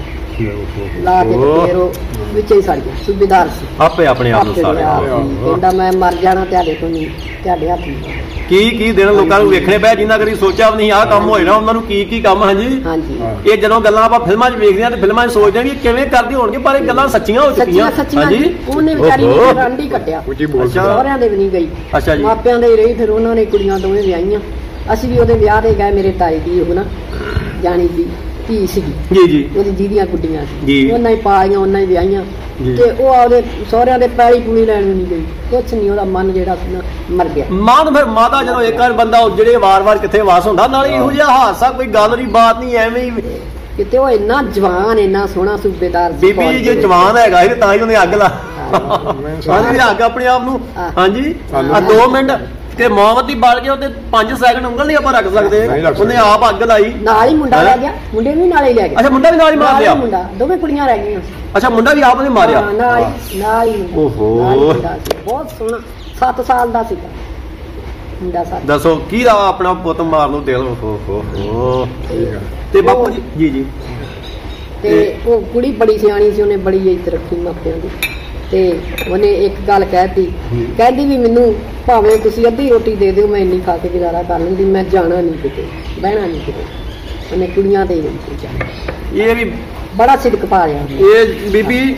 ਲਾ ਕੇ ਫੇਰ ਉਹ ਵਿੱਚ ਹੀ ਸੜ ਗਿਆ। ਸੂਬੇਦਾਰ ਸੀ, ਆਪੇ ਆਪਣੇ ਆਪ ਨੂੰ ਸਾੜਿਆ। ਕਹਿੰਦਾ ਮੈਂ ਮਰ ਜਾਣਾ ਤੁਹਾਡੇ ਤੋਂ ਨਹੀਂ, ਤੁਹਾਡੇ ਹੱਥ ਨਹੀਂ। ਕੀ ਕੀ ਦਿਨ ਲੋਕਾਂ ਨੂੰ ਵੇਖਣੇ ਪਏ ਜਿੰਨਾ ਕਦੀ ਸੋਚਿਆ ਵੀ ਨਹੀਂ ਆਹ ਕੰਮ ਹੋਏ ਨਾ, ਉਹਨਾਂ ਨੂੰ ਕੀ ਕੀ ਕੰਮ। ਹਾਂਜੀ ਹਾਂਜੀ। ਇਹ ਜਦੋਂ ਗੱਲਾਂ ਆਪਾਂ ਫਿਲਮਾਂ 'ਚ ਵੇਖਦੇ ਹਾਂ ਤੇ ਫਿਲਮਾਂ 'ਚ ਸੋਚਦੇ ਹਾਂ ਵੀ ਕਿਵੇਂ ਕਰਦੇ ਹੋਣਗੇ, ਪਰ ਇਹ ਗੱਲਾਂ ਸੱਚੀਆਂ ਹੋ ਚੁੱਕੀਆਂ। ਹਾਂਜੀ। ਉਹਨੇ ਵਿਚਾਰੀ ਨੇ ਰੰਡੀ ਕੱਟਿਆ, ਸਹੁਰਿਆਂ ਦੇ ਵੀ ਨਹੀਂ ਗਈ। ਅੱਛਾ ਜੀ। ਮਾਪਿਆਂ ਦੇ ਹੀ ਰਹੀ, ਫਿਰ ਉਹਨਾਂ ਨੇ ਕੁੜੀਆਂ ਦੋਵੇਂ ਵਿਆਹੀਆਂ। ਅਸੀਂ ਵੀ ਉਹਦੇ ਵਿਆਹ ਤੇ ਗਏ। ਮੇਰੇ ਤਾਈ ਦੀ ਉਹ ਨਾ ਜਾਣੀ ਦੀ ਧੀ ਸੀਗੀ ਜੀ ਜੀ, ਉਹਦੀ ਜਿਹਦੀਆਂ ਗੁੱਡੀਆਂ ਜੀ, ਸੀ, ਉਹਨਾਂ ਹੀ ਪਾਲੀਆਂ ਉਹਨਾਂ ਹੀ ਵਿਆਹੀਆਂ ਤੇ ਉਹ ਆਪਦੇ ਸਹੁਰਿਆਂ ਦੇ ਪੈਲੀ ਪੂਣੀ ਲੈਣ ਨਹੀਂ ਗਈ, ਕੁਛ ਨਹੀਂ, ਉਹਦਾ ਮਨ ਜਿਹੜਾ ਸੀ ਨਾ ਮਰ ਗਿਆ। ਮਨ ਫਿਰ ਮਾਤਾ ਜਦੋਂ ਇੱਕ ਵਾਰ ਬੰਦਾ ਜਿਹੜੇ ਵਾਰ-ਵਾਰ ਕਿੱਥੇ ਵਾਸ ਹੁੰਦਾ, ਨਾਲੇ ਇਹੋ ਜਿਹਾ ਹਾਦਸਾ ਕੋਈ ਗੱਲ ਨਹੀਂ ਬਾਤ ਨਹੀਂ, ਐਵੇਂ ਹੀ ਕਿਤੇ ਉਹ ਇੰਨਾ ਜਵਾਨ ਇੰਨਾ ਸੋਹਣਾ ਸੂਬੇਦਾਰ ਬੀਬੀ ਜੀ ਜੇ ਜਵਾਨ ਹੈਗਾ ਸੀ ਤਾਂ ਹੀ ਉਹਨੇ ਅੱਗ ਲਾ ਹਾਂਜੀ ਅੱਗ ਆਪਣੇ ਆਪ ਨੂੰ। ਹਾਂਜੀ ਆ ਦੋ ਮਿੰਟ ਤੇ ਮੋਮਬੱਤੀ ਬਾਲ ਕੇ ਉਹਦੇ ਪੰਜ ਸੈਕਿੰਡ ਉਂਗਲ ਨਹੀਂ ਆਪਾਂ ਰੱਖ ਸਕਦੇ, ਉਹਨੇ ਆਪ ਅੱਗ ਲਾਈ। ਨਾਲ ਹੀ ਮੁੰਡਾ ਲੈ ਗਿਆ, ਮੁੰਡੇ ਨੂੰ ਵੀ ਨਾਲ ਹੀ ਲੈ ਗਿਆ। ਅੱਛਾ ਮੁੰਡਾ ਵੀ ਨਾਲ ਹੀ ਮਾਰ ਲਿਆ? ਮੁੰਡਾ, ਦੋਵੇਂ ਕੁੜੀਆਂ ਰਹਿ ਗਈਆਂ। ਅੱਛਾ ਮੁੰਡਾ ਵੀ ਆਪ ਨੇ ਮਾਰਿਆ ਨਾਲ ਹੀ ਨਾਲ ਹੀ। ਓਹੋ ਬਹੁਤ ਸੋਹਣਾ ਸੱਤ ਸਾਲ ਦਾ ਸੀਗਾ ਮੁੰਡਾ। ਸੱਤ ਦੱਸੋ ਕੀ ਦਾ ਆਪਣਾ ਪੁੱਤ ਮਾਰਨ ਨੂੰ ਦਿਲ। ਓਹੋ ਹੋ ਤੇ ਬਾਪੂ ਜੀ ਜੀ ਜੀ ਤੇ ਉਹ ਕੁੜੀ ਬੜੀ ਸਿਆਣੀ ਸੀ, ਉਹਨੇ ਬੜੀ ਇੱਜ਼ਤ ਰੱਖੀ ਮਾਪਿਆਂ ਦੀ ਤੇ ਉਹਨੇ ਇੱਕ ਗੱਲ ਕਹਿਤੀ, ਕਹਿੰਦੀ ਵੀ ਮੈਨੂੰ ਭਾਵੇਂ ਤੁਸੀਂ ਅੱਧੀ ਰੋਟੀ ਦੇ ਦਿਓ ਮੈਂ ਇੰਨੀ ਖਾ ਕੇ ਗੁਜ਼ਾਰਾ ਕਰ ਲੈਂਦੀ, ਮੈਂ ਜਾਣਾ ਨਹੀਂ ਕਿਤੇ, ਬਹਿਣਾ ਨਹੀਂ ਕਿਤੇ। ਉਹਨੇ ਕੁੜੀਆਂ ਤੇ ਹੀ ਇਹ ਵੀ ਬੜਾ ਸਿਦਕ ਪਾ ਰਿਹਾ। ਇਹ ਬੀਬੀ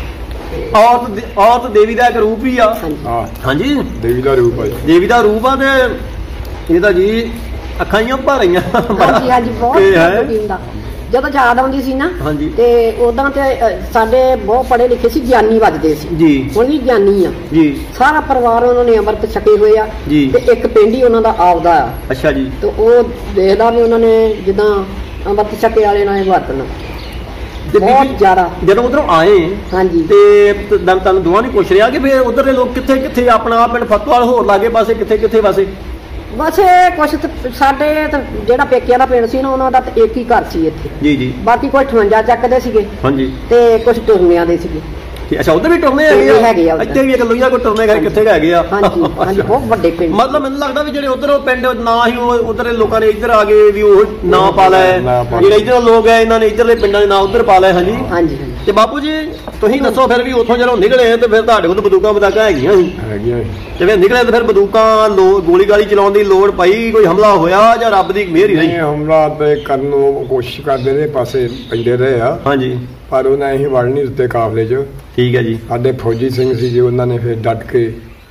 ਔਰਤ ਔਰਤ ਦੇਵੀ ਦਾ ਇੱਕ ਰੂਪ ਹੀ ਆ। ਹਾਂਜੀ ਦੇਵੀ ਦਾ ਰੂਪ ਆ, ਦੇਵੀ ਦਾ ਰੂਪ ਆ ਤੇ ਇਹਦਾ ਜੀ ਅੱਖਾਂ ਹੀ ਭਰ ਰਹੀਆਂ। ਹਾਂਜੀ ਹਾਂਜੀ ਬਹੁਤ ਜਦੋਂ ਯਾਦ ਆਉਂਦੀ ਸੀ ਨਾ ਤੇ ਉਦਾਂ ਤੇ ਸਾਡੇ ਬਹੁਤ ਪੜ੍ਹੇ ਲਿਖੇ ਸੀ, ਗਿਆਨੀ ਵੱਜਦੇ ਸੀ ਜੀ, ਹੁਣ ਵੀ ਗਿਆਨੀ ਆ ਜੀ। ਸਾਰਾ ਪਰਿਵਾਰ ਉਹਨਾਂ ਨੇ ਅੰਮ੍ਰਿਤ ਛਕੇ ਹੋਏ ਆ ਤੇ ਇੱਕ ਪਿੰਡ ਹੀ ਉਹਨਾਂ ਦਾ ਆਪਦਾ ਆ। ਅੱਛਾ ਜੀ। ਤੇ ਉਹ ਦੇਖਦਾ ਵੀ ਉਹਨਾਂ ਨੇ ਜਿੱਦਾਂ ਅੰਮ੍ਰਿਤ ਛਕੇ ਵਾਲੇ ਨਾਲ ਵਰਤਣਾ ਬਹੁਤ ਜ਼ਿਆਦਾ। ਜਦੋਂ ਉਧਰੋਂ ਆਏ ਹਾਂਜੀ ਤੇ ਤੁਹਾਨੂੰ ਦੋਵਾਂ ਨੇ ਪੁੱਛ ਰਿਹਾ ਕਿ ਫਿਰ ਉਧਰ ਦੇ ਲੋਕ ਕਿੱਥੇ ਕਿੱਥੇ ਆਪਣਾ ਪਿੰਡ ਫਤਵਾਲ ਹੋਰ ਲਾਗੇ ਪਾਸੇ ਕਿੱਥੇ ਕਿੱਥੇ ਵਸੇ? ਬਸ ਕੁਛ ਸਾਡੇ ਜਿਹੜਾ ਪੇਕਿਆਂ ਦਾ ਪਿੰਡ ਸੀ ਨਾ ਉਹਨਾਂ ਦਾ ਇੱਕ ਹੀ ਘਰ ਸੀ ਇੱਥੇ ਜੀ ਜੀ, ਬਾਕੀ ਕੋਈ ਅਠਵੰਜਾ ਚੱਕਦੇ ਸੀਗੇ ਹਾਂਜੀ ਤੇ ਕੁਛ ਟੁਰਨਿਆਂ ਦੇ ਸੀਗੇ। ਅੱਛਾ ਉਧਰ ਵੀ ਟੁਰਨੇ ਹੈਗੇ ਆ, ਇੱਥੇ ਵੀ ਇੱਕ ਲੋਹੀਆਂ ਕੋ ਟੁਰਨੇ ਗਏ ਕਿੱਥੇ ਹੈਗੇ ਆ? ਹਾਂਜੀ ਹਾਂਜੀ ਬਹੁਤ ਵੱਡੇ ਪਿੰਡ। ਮਤਲਬ ਮੈਨੂੰ ਲੱਗਦਾ ਵੀ ਜਿਹੜੇ ਉਧਰ ਉਹ ਪਿੰਡ ਨਾ ਹੀ ਉਹ ਉਧਰ ਦੇ ਲੋਕਾਂ ਨੇ ਇੱਧਰ ਆ ਗਏ ਵੀ ਉਹ ਨਾਂ ਪਾ ਲਿਆ, ਜਿਹੜੇ ਇੱਧਰ ਲੋਕ ਆ ਇਹਨਾਂ ਨੇ ਇੱਧਰਲੇ ਪਿੰਡਾਂ ਦੇ ਨਾਂ ਉਧਰ ਪਾ ਲਏ। ਹਾਂਜੀ ਹਾਂਜੀ। ਤੇ ਬਾਪੂ ਜੀ ਤੁਸੀਂ ਦੱਸੋ ਫਿਰ ਵੀ ਉੱਥੋਂ ਜਦੋਂ ਨਿਕਲੇ ਤੇ ਫਿਰ ਤੁਹਾਡੇ ਕੋਲ ਬੰਦੂਕਾਂ ਬਦਾਕਾਂ ਹੈਗੀਆਂ ਸੀ? ਹੈਗੀਆਂ। ਤੇ ਫਿਰ ਨਿਕਲੇ ਤੇ ਫਿਰ ਬੰਦੂਕਾਂ ਗੋਲੀ ਗਾਲੀ ਚਲਾਉਣ ਦੀ ਲੋੜ ਪਈ? ਕੋਈ ਹਮਲਾ ਹੋਇਆ ਜਾਂ ਰੱਬ ਦੀ ਮਿਹਰ ਹੀ ਰਹੀ? ਹਮਲਾ ਤੇ ਕਰਨ ਨੂੰ ਕੋਸ਼ਿਸ਼ ਕਰਦੇ ਰਹੇ, ਪਾਸੇ ਪੈਂਦੇ ਰਹੇ ਆ ਹਾਂਜੀ, ਪਰ ਉਹਨਾਂ ਅਸੀਂ ਵੜ ਨਹੀਂ ਦਿੱਤੇ ਕਾਫਲੇ 'ਚ। ਠੀਕ ਹੈ ਜੀ। ਸਾਡੇ ਫੌਜੀ ਸਿੰਘ ਸੀ ਜੀ, ਉਹਨਾਂ ਨੇ ਫਿਰ ਡਟ ਕੇ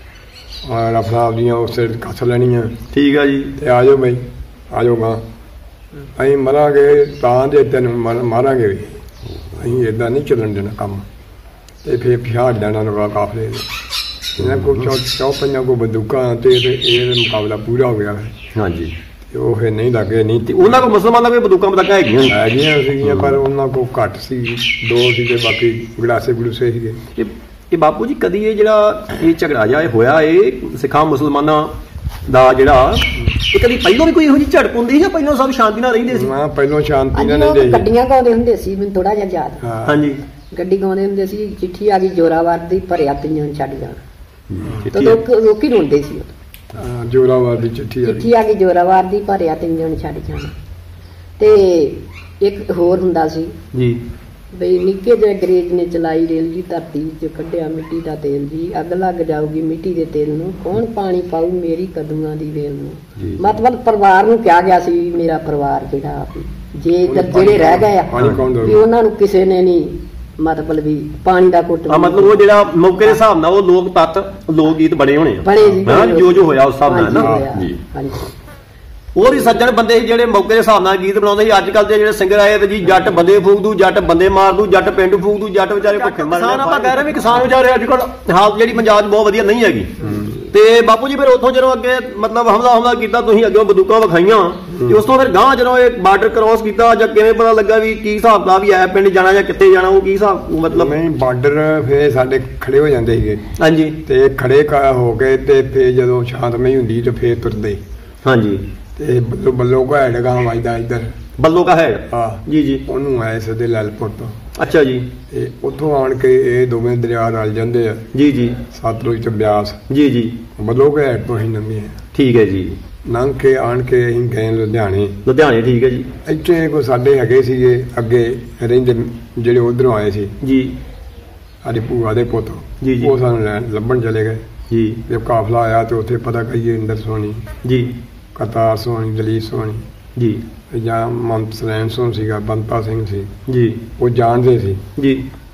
ਰਫਲਾ ਆਪਦੀਆਂ ਉਸੇ ਕੱਸ ਲੈਣੀਆਂ। ਠੀਕ ਹੈ ਜੀ। ਤੇ ਆ ਜਾਓ ਬਈ ਆ ਜਾਓ ਗਾਂ, ਅਸੀਂ ਮਰਾਂਗੇ ਤਾਂ ਜੇ ਤੈਨੂੰ ਮਾਰਾਂਗੇ ਵੀ, ਅਸੀਂ ਏਦਾਂ ਨਹੀਂ ਚੱਲਣ ਦੇਣਾ ਕੰਮ। ਤੇ ਫਿਰ ਪਿਛਾੜ ਲੈਣਾ ਲਗਾ ਕਾਫਲੇ ਇਹਨਾਂ ਕੋਲ ਚੌ ਚੌ ਪੰਜਾਂ ਕੋ ਬੰਦੂਕਾਂ ਤੇ ਇਹ ਮੁਕਾਬਲਾ ਪੂਰਾ ਹੋ ਗਿਆ ਹਾਂਜੀ। ਉਹ ਫਿਰ ਨਹੀਂ ਲੱਗੇ ਨਹੀਂ ਤੇ ਉਹਨਾਂ ਕੋਲ ਮੁਸਲਮਾਨਾਂ ਕੋਲ ਬੰਦੂਕਾਂ ਬਤਾਕਾਂ ਹੈਗੀਆਂ ਹੈਗੀਆਂ ਸੀਗੀਆਂ, ਪਰ ਉਹਨਾਂ ਕੋਲ ਘੱਟ ਸੀ, ਦੋ ਸੀਗੇ, ਬਾਕੀ ਗੜਾਸੇ ਗੜੂਸੇ ਸੀਗੇ। ਇਹ ਬਾਪੂ ਜੀ ਕਦੀ ਇਹ ਜਿਹੜਾ ਇਹ ਝਗੜਾ ਜਿਹਾ ਹੋਇਆ ਇਹ ਸਿੱਖਾਂ ਮੁਸਲਮਾਨਾਂ ਦਾ ਜਿਹੜਾ, ਇਹ ਕਦੀ ਪਹਿਲਾਂ ਵੀ ਕੋਈ ਇਹੋ ਜਿਹੀ ਝੜਪ ਹੁੰਦੀ ਜਾਂ ਪਹਿਲਾਂ ਸਭ ਸ਼ਾਂਤੀ ਨਾਲ ਰਹਿੰਦੇ ਸੀ? ਹਾਂ ਪਹਿਲਾਂ ਸ਼ਾਂਤੀ ਨਾਲ ਰਹਿੰਦੇ ਸੀ। ਗੱਡੀਆਂ ਗਾਉਂਦੇ ਹੁੰਦੇ ਸੀ, ਮੈਨੂੰ ਥੋੜਾ ਜਿਹਾ ਯਾਦ। ਹਾਂਜੀ ਗੱਡੀ ਗਾਉਂਦੇ ਹੁੰਦੇ ਸੀ, ਚਿੱਠੀ ਆ ਗਈ ਜੋਰਾਵਰ ਦੀ ਭਰਿਆ ਤੀਆਂ ਛੱਡ ਜਾਣ, ਤੇ ਲੋਕ ਲੋਕੀ ਰੋਂਦੇ ਸੀ। ਜੋਰਾਵਰ ਦੀ ਚਿੱਠੀ ਚਿੱਠੀ ਆ ਗਈ ਜੋਰਾਵਰ ਦੀ ਭਰਿਆ ਤੀਆਂ ਛੱਡ ਜਾਣਾ। ਤੇ ਇੱਕ ਹੋਰ ਹੁੰਦਾ ਸੀ ਜੀ ਬਈ ਨਿੱਕੇ ਜਿਹੇ ਅੰਗਰੇਜ਼ ਨੇ ਚਲਾਈ ਰੇਲ ਜੀ, ਧਰਤੀ ਵਿੱਚ ਕੱਢਿਆ ਮਿੱਟੀ ਦਾ ਤੇਲ ਜੀ, ਅੱਗ ਲੱਗ ਜਾਊਗੀ ਮਿੱਟੀ ਦੇ ਤੇਲ ਨੂੰ, ਕੌਣ ਪਾਣੀ ਪਾਊ ਮੇਰੀ ਕਦੂਆਂ ਦੀ ਵੇਲ ਨੂੰ। ਮਤਲਬ ਪਰਿਵਾਰ ਨੂੰ ਕਿਹਾ ਗਿਆ ਸੀ ਮੇਰਾ ਪਰਿਵਾਰ ਜਿਹੜਾ ਜੇ ਜਿਹੜੇ ਰਹਿ ਗਏ ਆ ਵੀ ਉਹਨਾਂ ਨੂੰ ਕਿਸੇ ਨੇ ਨਹੀਂ ਮਤਲਬ ਵੀ ਪਾਣੀ ਦਾ ਘੁੱਟ। ਮਤਲਬ ਉਹ ਜਿਹੜਾ ਮੌਕੇ ਦੇ ਹਿਸਾਬ ਨਾਲ ਉਹ ਲੋਕ ਤੱਤ ਲੋਕ ਗੀਤ ਬਣੇ ਹੋਣੇ ਆ ਬਣੇ ਜੀ, ਜੋ ਜੋ ਹੋਇਆ ਉਸ ਹਿਸਾਬ ਨਾਲ ਨਾ ਜੀ। ਹੋਰ ਹੀ ਸੱਜਣ ਬੰਦੇ ਸੀ ਜਿਹੜੇ ਮੌਕੇ ਦੇ ਹਿਸਾਬ ਨਾਲ ਗੀਤ ਬਣਾਉਂਦੇ ਸੀ। ਅੱਜ ਕੱਲ ਦੇ ਜਿਹੜੇ ਸਿੰਗਰ ਆਏ ਤੇ ਜੀ ਜੱਟ ਬੰਦੇ ਫੂਕ ਦੂ, ਜੱਟ ਬੰਦੇ ਮਾਰ ਦੂ, ਜੱਟ ਪਿੰਡ ਫੂਕ ਦੂ, ਜੱਟ ਵਿਚਾਰੇ ਭੁੱਖੇ ਮਰਦੇ। ਕਿਸਾਨ ਆਪਾਂ ਕਹਿ ਰਹੇ ਵੀ ਕਿਸਾਨ ਵਿਚਾਰੇ ਅੱਜ ਕੱਲ ਹਾਲਤ ਜਿਹੜੀ ਪੰਜਾਬ 'ਚ ਬਹੁਤ ਵਧੀਆ ਨਹੀਂ ਹੈਗੀ। ਤੇ ਬਾਪੂ ਜੀ ਫਿਰ ਉੱਥੋਂ ਜਦੋਂ ਅੱਗੇ ਮਤਲਬ ਹਮਲਾ ਹਮਲਾ ਕੀਤਾ ਤੁਸੀਂ ਅੱਗੇ ਬੰਦੂਕਾਂ ਵਿਖਾਈਆਂ ਤੇ ਉਸ ਤੋਂ ਫਿਰ ਗਾਂ ਜਦੋਂ ਇਹ ਬਾਰਡਰ ਕ੍ਰੋਸ ਕੀਤਾ ਜਾਂ ਕਿਵੇਂ ਪਤਾ ਲੱਗਾ ਵੀ ਕੀ ਹਿਸਾਬ ਦਾ ਵੀ ਆਇਆ ਪਿੰਡ ਜਾਣਾ ਜਾਂ ਕਿੱਥੇ ਜਾਣਾ, ਉਹ ਕੀ ਹਿਸਾਬ ਮਤਲਬ? ਨਹੀਂ ਬਾਰਡਰ ਫਿਰ ਸਾਡੇ ਖੜੇ ਹੋ ਜਾਂਦੇ ਸੀਗੇ ਹਾਂਜੀ, ਤੇ ਖੜੇ ਹੋ ਕੇ ਤੇ ਫਿਰ ਜਦੋਂ ਸ਼ਾਂਤਮਈ ਹੁੰਦੀ ਤੇ ਫਿਰ ਤੁਰਦੇ ਹਾਂਜੀ। ਤੇ ਬੱਲੋ ਬੱਲੋ ਕਾ ਹੈਡ ਗਾਂ ਵੱਜਦਾ ਇੱਧਰ ਬੱਲੋ ਕਾ ਹੈਡ ਹਾਂ ਜੀ ਜੀ, ਉਹਨੂੰ ਆਏ ਸਦੇ ਲਾਲਪੁਰ ਤੋਂ। ਅੱਛਾ ਜੀ। ਤੇ ਉੱਥੋਂ ਆਣ ਕੇ ਇਹ ਦੋਵੇਂ ਦਰਿਆ ਰਲ ਜਾਂਦੇ ਆ ਜੀ ਜੀ, ਸਤਲੁਜ ਤੇ ਬਿਆਸ ਜੀ ਜੀ, ਬੱਲੋ ਕਾ ਹੈਡ ਤੋਂ ਅਸੀਂ ਲੰਘੇ। ਠੀਕ ਹੈ ਜੀ। ਲੰਘ ਕੇ ਆਣ ਕੇ ਅਸੀਂ ਗਏ ਲੁਧਿਆਣੇ। ਲੁਧਿਆਣੇ ਠੀਕ ਹੈ ਜੀ। ਇੱਥੇ ਕੋਈ ਸਾਡੇ ਹੈਗੇ ਸੀਗੇ ਅੱਗੇ ਰਹਿੰਦੇ ਜਿਹੜੇ ਉਧਰੋਂ ਆਏ ਸੀ ਜੀ, ਸਾਡੀ ਭੂਆ ਦੇ ਪੁੱਤ ਜੀ ਜੀ, ਉਹ ਸਾਨੂੰ ਲੈਣ ਲੱਭਣ ਚਲੇ ਗਏ ਜੀ। ਜਦ ਕਾਫਲਾ ਆਇਆ ਤੇ ਉੱਥੇ ਪਤਾ ਕਰੀਏ ਇੰਦਰ ਸੋਹਣੀ ਜੀ, ਕਰਤਾਰ ਸੋਹਣੀ, ਦਲੀਪ ਸੋਹਣੀ ਜੀ, ਜਾਂ ਮੰਤ ਸਲੈਨ ਸੋਹਣ ਸੀਗਾ, ਬੰਤਾ ਸਿੰਘ ਸੀ ਜੀ, ਉਹ ਜਾਣਦੇ ਸੀ ਜੀ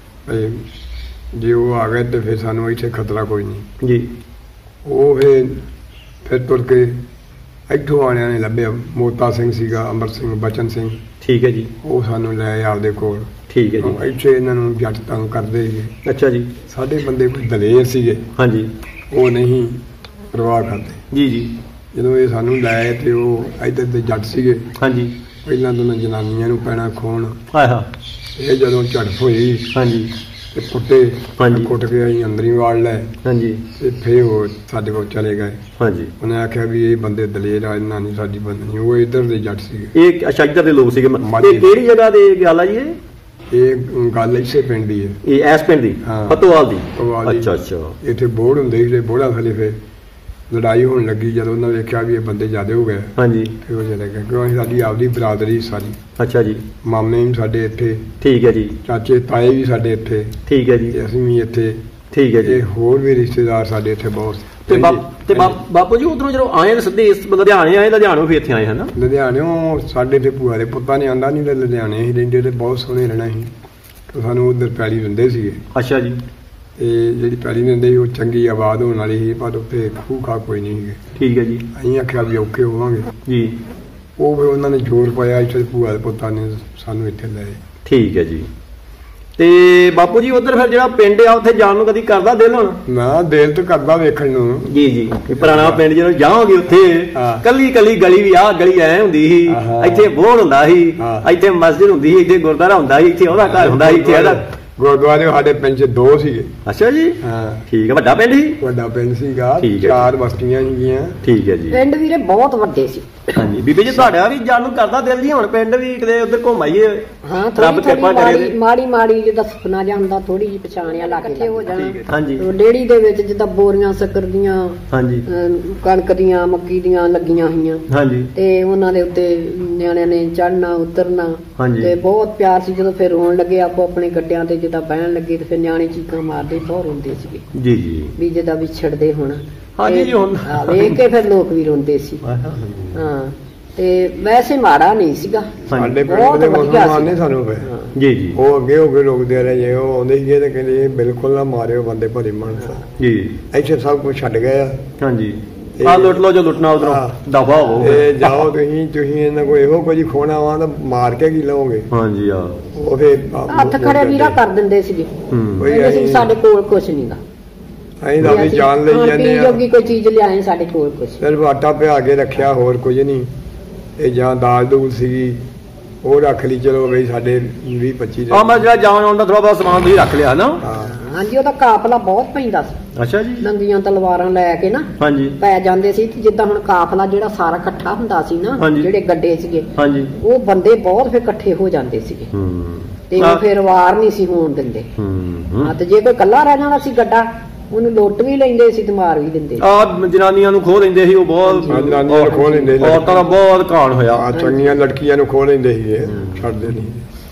ਜੇ ਉਹ ਆ ਗਏ ਤੇ ਫਿਰ ਸਾਨੂੰ ਇੱਥੇ ਖਤਰਾ ਕੋਈ ਨਹੀਂ ਜੀ। ਉਹ ਫਿਰ ਫਿਰ ਤੁਰ ਕੇ ਇੱਥੋਂ ਵਾਲਿਆਂ ਨੇ ਲੱਭਿਆ। ਮੋਤਾ ਸਿੰਘ ਸੀਗਾ, ਅਮਰ ਸਿੰਘ, ਬਚਨ ਸਿੰਘ। ਠੀਕ ਹੈ ਜੀ। ਉਹ ਸਾਨੂੰ ਲੈ ਆਪਦੇ ਕੋਲ। ਠੀਕ ਹੈ ਜੀ। ਇੱਥੇ ਇਹਨਾਂ ਨੂੰ ਜੱਟ ਤੰਗ ਕਰਦੇ ਸੀਗੇ। ਅੱਛਾ ਜੀ। ਸਾਡੇ ਬੰਦੇ ਕੋਈ ਦਲੇਰ ਸੀਗੇ। ਹਾਂਜੀ। ਉਹ ਨਹੀਂ ਪਰਵਾਹ ਕਰਦੇ। ਜੀ ਜੀ। ਜਦੋਂ ਇਹ ਸਾਨੂੰ ਲੈ ਤੇ ਉਹ ਇੱਧਰ ਦੇ ਜੱਟ ਸੀਗੇ। ਹਾਂਜੀ। ਪਹਿਲਾਂ ਦੋਨਾਂ ਜਨਾਨੀਆਂ ਨੂੰ ਪੈਣਾ ਖੋਣ। ਆਹਾ। ਇਹ ਜਦੋਂ ਝੜਪ ਹੋਈ। ਹਾਂਜੀ। ਤੇ ਕੁੱਟੇ। ਹਾਂਜੀ। ਕੁੱਟ ਕੇ ਅਸੀਂ ਅੰਦਰ ਹੀ ਵਾੜ ਲਏ। ਹਾਂਜੀ। ਤੇ ਫੇਰ ਉਹ ਸਾਡੇ ਕੋਲ ਚਲੇ ਗਏ। ਹਾਂਜੀ। ਉਹਨੇ ਆਖਿਆ ਵੀ ਇਹ ਬੰਦੇ ਦਲੇਰ ਆ, ਇਹਨਾਂ ਨਹੀਂ ਸਾਡੀ ਬੰਦਨੀ। ਉਹ ਇੱਧਰ ਦੇ ਜੱਟ ਸੀਗੇ। ਇਹ ਅੱਛਾ ਇੱਧਰ ਦੇ ਲੋਕ ਸੀਗੇ। ਇਹ ਕਿਹੜੀ ਜਗ੍ਹਾ ਦੇ ਗੱਲ ਆ ਜੀ? ਇਹ ਇਹ ਗੱਲ ਇਸੇ ਪਿੰਡ ਦੀ ਹੈ। ਇਹ ਐਸ ਪਿੰਡ ਦੀ? ਹਾਂ, ਫਤੋਵਾਲ ਦੀ। ਅੱਛਾ ਅੱਛਾ। ਇੱਥੇ ਬੋੜ ਹੁੰਦੇ ਸੀ, ਬੋੜਾ ਥਲੇ ਫੇਰ ਲੜਾਈ ਹੋਣ ਲੱਗੀ। ਜਦੋਂ ਉਹਨਾਂ ਵੇਖਿਆ ਵੀ ਇਹ ਬੰਦੇ ਜ਼ਿਆਦਾ ਹੋ ਗਏ। ਹਾਂਜੀ। ਫਿਰ ਉਹ ਚਲੇ ਗਏ ਕਿਉਂਕਿ ਸਾਡੀ ਆਪਦੀ ਬਰਾਦਰੀ ਸਾਰੀ। ਅੱਛਾ ਜੀ। ਮਾਮੇ ਵੀ ਸਾਡੇ ਇੱਥੇ। ਠੀਕ ਹੈ ਜੀ। ਚਾਚੇ ਤਾਏ ਵੀ ਸਾਡੇ ਇੱਥੇ। ਠੀਕ ਹੈ ਜੀ। ਅਸੀਂ ਵੀ ਇੱਥੇ। ਠੀਕ ਹੈ ਜੀ। ਹੋਰ ਵੀ ਰਿਸ਼ਤੇਦਾਰ ਸਾਡੇ ਇੱਥੇ ਬਹੁਤ। ਤੇ ਤੇ ਬਾਪੂ ਜੀ ਉਧਰੋਂ ਜਦੋਂ ਆਏ ਸਿੱਧੇ ਇਸ ਲੁਧਿਆਣੇ ਆਏ? ਲੁਧਿਆਣੋਂ ਫਿਰ ਇੱਥੇ ਆਏ ਹਨ? ਲੁਧਿਆਣਿਓਂ ਸਾਡੇ ਤੇ ਭੂਆ ਦੇ ਪੁੱਤਾਂ ਨੇ ਆਂਦਾ ਨਹੀਂ, ਲੁਧਿਆਣੇ ਅਸੀਂ ਰਹਿੰਦੇ ਤੇ ਬਹੁਤ ਸੋਹਣੇ ਰਹਿਣਾ ਸੀ। ਸਾਨੂੰ ਉਧਰ ਪੈਲੀ ਦਿੰਦੇ ਸੀਗੇ। ਅੱਛਾ ਜੀ। ਤੇ ਜਿਹੜੀ ਪੈਲੀ ਦਿੰਦੇ ਸੀ ਉਹ ਚੰਗੀ ਆਬਾਦ ਹੋਣ ਵਾਲੀ ਸੀ, ਪਰ ਉੱਥੇ ਖੂਹ ਖਾ ਕੋਈ ਨਹੀਂ ਸੀਗੇ। ਠੀਕ ਹੈ ਜੀ। ਅਸੀਂ ਆਖਿਆ ਵੀ ਔਖੇ ਹੋਵਾਂਗੇ ਜੀ। ਉਹ ਫਿਰ ਉਹਨਾਂ ਨੇ ਜ਼ੋਰ ਪਾਇਆ, ਇੱਥੇ ਭੂਆ ਦੇ ਪੁੱਤਾਂ ਨੇ ਸਾਨੂੰ ਇੱਥੇ ਲੈ। ਠੀਕ ਹੈ ਜੀ। ਤੇ ਬਾਪੂ ਜੀ ਉਧਰ ਫਿਰ ਜਿਹੜਾ ਪਿੰਡ ਆ ਉੱਥੇ ਜਾਣ ਨੂੰ ਕਦੀ ਕਰਦਾ ਦਿਲ? ਹੁਣ ਮੈਂ ਦਿਲ ਤਾਂ ਕਰਦਾ ਵੇਖਣ ਨੂੰ। ਜੀ ਜੀ। ਪੁਰਾਣਾ ਪਿੰਡ ਜਦੋਂ ਜਾਓਗੇ ਉੱਥੇ ਕੱਲੀ ਕੱਲੀ ਗਲੀ ਵੀ ਆਹ ਗਲੀ ਐ ਹੁੰਦੀ ਸੀ, ਇੱਥੇ ਬੋੜ ਹੁੰਦਾ ਸੀ, ਇੱਥੇ ਮਸਜਿਦ ਹੁੰਦੀ ਸੀ, ਇੱਥੇ ਗੁਰਦੁਆਰਾ ਹੁੰਦਾ ਸੀ, ਇੱਥੇ ਉਹਦਾ ਘਰ ਹੁੰਦਾ ਸੀ, ਇੱਥੇ ਇਹਦਾ ਗੁਰਦੁਆਰੇ ਸਾਡੇ ਪਿੰਡ ਚ ਦੋ ਸੀਗੇ। ਅੱਛਾ ਜੀ। ਹਾਂ ਠੀਕ ਹੈ। ਵੱਡਾ ਪਿੰਡ ਸੀ? ਵੱਡਾ ਪਿੰਡ ਸੀਗਾ, ਚਾਰ ਬਸਤੀਆਂ ਸੀਗੀਆਂ। ਠੀਕ ਹੈ ਜੀ। ਪਿੰਡ ਵੀਰੇ ਬਹੁਤ ਵੱਡੇ ਸੀ। ਹਾਂਜੀ। ਬੀਬੀ ਜੀ ਤੁਹਾਡਾ ਵੀ ਜਾਣ ਨੂੰ ਕਰਦਾ ਦਿਲ ਜੀ ਹੁਣ ਪਿੰਡ ਵੀ ਕਿਤੇ ਉਧਰ ਘੁੰਮ ਆਈਏ? ਹਾਂ ਥੋੜੀ ਥੋੜੀ ਮਾੜੀ ਮਾੜੀ ਜਿੱਦਾਂ ਸੁਪਨਾ ਜਿਹਾ ਹੁੰਦਾ, ਥੋੜੀ ਜਿਹੀ ਪਛਾਣਿਆ ਲੱਗ ਕੇ ਹੋ ਜਾਣਾ। ਹਾਂਜੀ। ਡੇੜੀ ਦੇ ਵਿੱਚ ਜਿੱਦਾਂ ਬੋਰੀਆਂ ਸ਼ੱਕਰ ਦੀਆਂ, ਹਾਂਜੀ, ਕਣਕ ਦੀਆਂ, ਮੱਕੀ ਦੀਆਂ ਲੱਗੀਆਂ ਹੋਈਆਂ। ਹਾਂਜੀ। ਤੇ ਉਹਨਾਂ ਦੇ ਉੱਤੇ ਨਿਆਣਿਆਂ ਨੇ ਚੜਨਾ ਉਤਰਨਾ ਤੇ ਬਹੁਤ ਪਿਆਰ ਸੀ। ਜਦੋਂ ਫਿਰ ਰੋਣ ਲੱਗੇ ਆਪੋ ਆਪਣੇ ਗੱਡਿਆਂ ਤੇ ਜਿੱਦਾਂ ਬਹਿਣ ਲੱਗੇ ਤੇ ਫਿਰ ਨਿਆਣੇ ਚੀਕਾਂ ਮਾਰਦੇ ਬਹੁਤ ਰੋਂਦੇ ਸੀਗੇ। ਜੀ ਜੀ। ਵੀ ਜਿੱਦਾਂ ਵਿਛੜਦੇ ਹੁਣ। ਹਾਂਜੀ ਜੀ। ਹੁਣ ਵੇਖ ਕੇ ਫਿਰ ਲੋਕ ਵੀ ਰੋਂਦੇ ਸੀ। ਹਾਂ। ਤੇ ਵੈਸੇ ਮਾੜਾ ਨਹੀਂ ਸੀਗਾ। ਸਾਡੇ ਪਿੰਡ ਦੇ ਮੁਸਲਮਾਨ ਨੇ ਸਾਨੂੰ ਫਿਰ ਜੀ ਜੀ ਉਹ ਅੱਗੇ ਹੋ ਕੇ ਰੋਕਦੇ ਰਹੇ ਜੇ। ਉਹ ਆਉਂਦੇ ਸੀਗੇ ਤੇ ਕਹਿੰਦੇ ਬਿਲਕੁਲ ਨਾ ਮਾਰਿਓ ਬੰਦੇ ਭਰੀ ਮਾਨਸਾ ਜੀ। ਇੱਥੇ ਸਭ ਕੁਝ ਛੱਡ ਗਏ ਆ। ਹਾਂਜੀ। ਆ ਲੁੱਟ ਲੋ ਜੋ ਲੁੱਟਣਾ ਉਧਰੋਂ ਦਫਾ ਹੋ ਤੇ ਜਾਓ। ਤੁਸੀਂ ਤੁਸੀਂ ਇਹਨਾਂ ਕੋਈ ਇਹੋ ਕੁਝ ਖੋਣਾ ਵਾ ਤਾਂ ਮਾਰ ਕੇ ਕੀ ਲਓਗੇ? ਹਾਂਜੀ। ਆ ਉਹ ਫੇਰ ਹੱਥ ਖੜੇ ਵੀਰਾ ਕਰ ਦਿੰਦੇ ਸੀਗੇ। ਕੋਈ ਸਾਡੇ ਕੋਲ ਕੁਝ ਨਹੀਂਗਾ। ਅਸੀਂ ਤਾਂ ਆਪਣੀ ਜਾਨ ਲਈ ਜਾਂਦੇ ਆ। ਕੋਈ ਚੀਜ਼ ਲਿਆਏ ਸਾਡੇ ਕੋਲ ਕੁਝ ਸਿਰਫ ਆਟਾ ਪਿਆ ਕੇ ਰੱਖਿਆ, ਹੋਰ ਕੁਝ ਨਹੀਂ। ਇਹ ਜਾਂ ਦਾਲ ਦੂਲ ਸੀਗੀ ਉਹ ਰੱਖ ਲਈ। ਚਲੋ ਬਈ ਸਾਡੇ ਵੀਹ ਪੱਚੀ ਆ ਮੈਂ ਜਿਹੜਾ ਜਾਣ ਆਉਣ ਦਾ ਥੋੜਾ ਬਹੁਤ ਸਮਾਨ ਤੁਸੀਂ ਰੱਖ ਲਿਆ ਨਾ? ਹਾਂਜੀ। ਉਹਦਾ ਕਾਫਲਾ ਬਹੁਤ ਪੈਂਦਾ ਸੀ। ਅੱਛਾ ਜੀ। ਨੰਗੀਆਂ ਤਲਵਾਰਾਂ ਲੈ ਕੇ ਨਾ ਹਾਂਜੀ ਪੈ ਜਾਂਦੇ ਸੀ। ਜਿੱਦਾਂ ਹੁਣ ਕਾਫਲਾ ਜਿਹੜਾ ਸਾਰਾ ਇਕੱਠਾ ਹੁੰਦਾ ਸੀ ਨਾ, ਜਿਹੜੇ ਗੱਡੇ ਸੀਗੇ, ਹਾਂਜੀ, ਉਹ ਬੰਦੇ ਬਹੁਤ ਫਿਰ ਇਕੱਠੇ ਹੋ ਜਾਂਦੇ ਸੀਗੇ ਤੇ ਉਹ ਫਿਰ ਵਾਰ ਨਹੀਂ ਸੀ ਹੋਣ ਦਿੰਦੇ। ਹਾਂ। ਤੇ ਜੇ ਕੋਈ ਇਕੱਲਾ ਰਹਿ ਜਾਣਾ ਸੀ ਗੱਡਾ, ਉਹਨੂੰ ਲੁੱਟ ਵੀ ਲੈਂਦੇ ਸੀ ਤੇ ਮਾਰ ਵੀ ਦਿੰਦੇ। ਆ ਜਨਾਨੀਆਂ ਨੂੰ ਖੋਹ ਲੈਂਦੇ ਸੀ ਉਹ ਬਹੁਤ। ਜਨਾਨੀਆਂ ਨੂੰ ਖੋਹ ਲੈਂਦੇ ਸੀ। ਔਰਤਾਂ ਦਾ ਬਹੁਤ ਘਾਣ ਹੋਇਆ। ਚੰਗੀਆਂ ਲੜਕੀਆਂ ਨੂੰ ਖੋਹ ਲੈਂਦੇ ਸੀ, ਛੱਡਦੇ ਨਹੀਂ।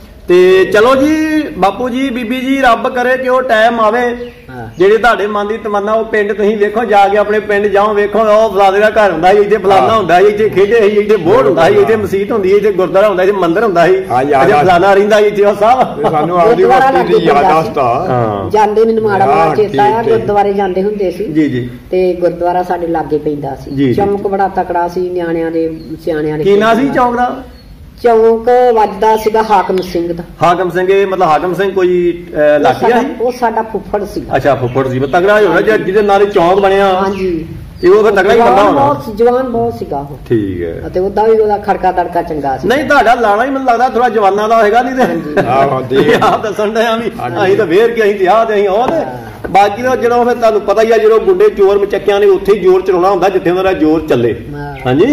ਤੇ ਚਲੋ ਜੀ ਬਾਪੂ ਜੀ ਬੀਬੀ ਜੀ ਰੱਬ ਕਰੇ ਕਿ ਉਹ ਟਾਈਮ ਆਵੇ ਜਿਹੜੇ ਤੁਹਾਡੇ ਮਨ ਦੀ ਤਮੰਨਾ। ਉਹ ਪਿੰਡ ਤੁਸੀਂ ਵੇਖੋ, ਜਾ ਕੇ ਆਪਣੇ ਪਿੰਡ ਜਾਓ, ਵੇਖੋ ਉਹ ਫਲਾਣੇ ਦਾ ਘਰ ਹੁੰਦਾ ਸੀ, ਇੱਥੇ ਫਲਾਣਾ ਹੁੰਦਾ ਸੀ, ਇੱਥੇ ਖੇਡੇ ਸੀ, ਇੱਥੇ ਬੋੜ ਹੁੰਦਾ ਸੀ, ਇੱਥੇ ਮਸਜਿਦ ਹੁੰਦੀ ਸੀ, ਇੱਥੇ ਗੁਰਦੁਆਰਾ ਹੁੰਦਾ ਸੀ, ਮੰਦਿਰ ਹੁੰਦਾ ਸੀ, ਇੱਥੇ ਫਲਾਣਾ ਰਹਿੰਦਾ ਸੀ, ਇੱਥੇ ਉਹ ਸਭ ਸਾਨੂੰ ਆਪਦੀ ਵਸਤੀ ਦੀ ਯਾਦ ਆਸਤਾ ਜਾਂਦੇ। ਮੈਨੂੰ ਮਾੜਾ ਮਾੜਾ ਚੇਤਾ ਆ, ਗੁਰਦੁਆਰੇ ਜਾਂਦੇ ਹੁੰਦੇ ਸੀ ਜੀ ਜੀ। ਤੇ ਗੁਰਦੁਆਰਾ ਸਾਡੇ ਲਾਗੇ ਪੈਂਦਾ ਸੀ। ਚੌਂਕ ਬੜਾ ਤਕੜਾ ਸੀ, ਨਿਆਣਿਆਂ ਦੇ ਸਿਆਣਿਆਂ ਦੇ। ਕੀ ਨਾਂ ਸੀ ਚੌਂਕ ਦਾ? ਚੌਂਕ ਵੱਜਦਾ ਸੀਗਾ ਹਾਕਮ ਸਿੰਘ ਦਾ। ਹਾਕਮ ਸਿੰਘ ਮਤਲਬ ਹਾਕਮ ਸਿੰਘ ਕੋਈ ਲਾਠੀਆ ਸੀ? ਉਹ ਸਾਡਾ ਫੁੱਫੜ ਸੀ। ਅੱਛਾ ਫੁੱਫੜ ਸੀ। ਤਗੜਾ ਹੋਣਾ ਜਿਹਦੇ ਨਾਲ ਚੌਂਕ ਬਣਿਆ। ਹਾਂਜੀ। ਤੇ ਉਹ ਫਿਰ ਤਗੜਾ ਹੀ ਬੰਦਾ ਹੋਣਾ। ਬਹੁਤ ਜਵਾਨ ਬਹੁਤ ਸੀਗਾ ਉਹ। ਠੀਕ ਹੈ। ਤੇ ਉਹਦਾ ਵੀ ਉਹਦਾ ਖੜਕਾ ਤੜਕਾ ਚੰਗਾ ਸੀ। ਨਹੀਂ ਤੁਹਾਡਾ ਲਾਣਾ ਹੀ ਮੈਨੂੰ ਲੱਗਦਾ ਥੋੜਾ ਜਵਾਨਾਂ ਦਾ ਹੋਏਗਾ। ਨਹੀਂ ਤੇ ਆਹ ਦੱਸਣ ਡਿਆ ਵੀ ਅਸੀਂ ਤਾਂ ਵੇਰ ਕੇ ਅਸੀਂ ਤੇ ਆਹ ਤੇ ਅਸੀਂ ਉਹ ਤੇ ਬਾਕੀ ਦਾ ਜਦੋਂ ਫਿਰ ਤੁਹਾਨੂੰ ਪਤਾ ਹੀ ਆ ਜਦੋਂ ਗੁੰਡੇ ਚੋਰ ਮਚੱਕਿਆਂ ਨੇ ਉੱਥੇ ਹੀ ਜ਼ੋਰ ਚਲਾਉਣਾ ਹੁੰਦਾ ਜਿੱਥੇ ਉਹਨਾਂ ਦਾ ਜ਼ੋਰ ਚੱਲੇ। ਹਾਂਜੀ।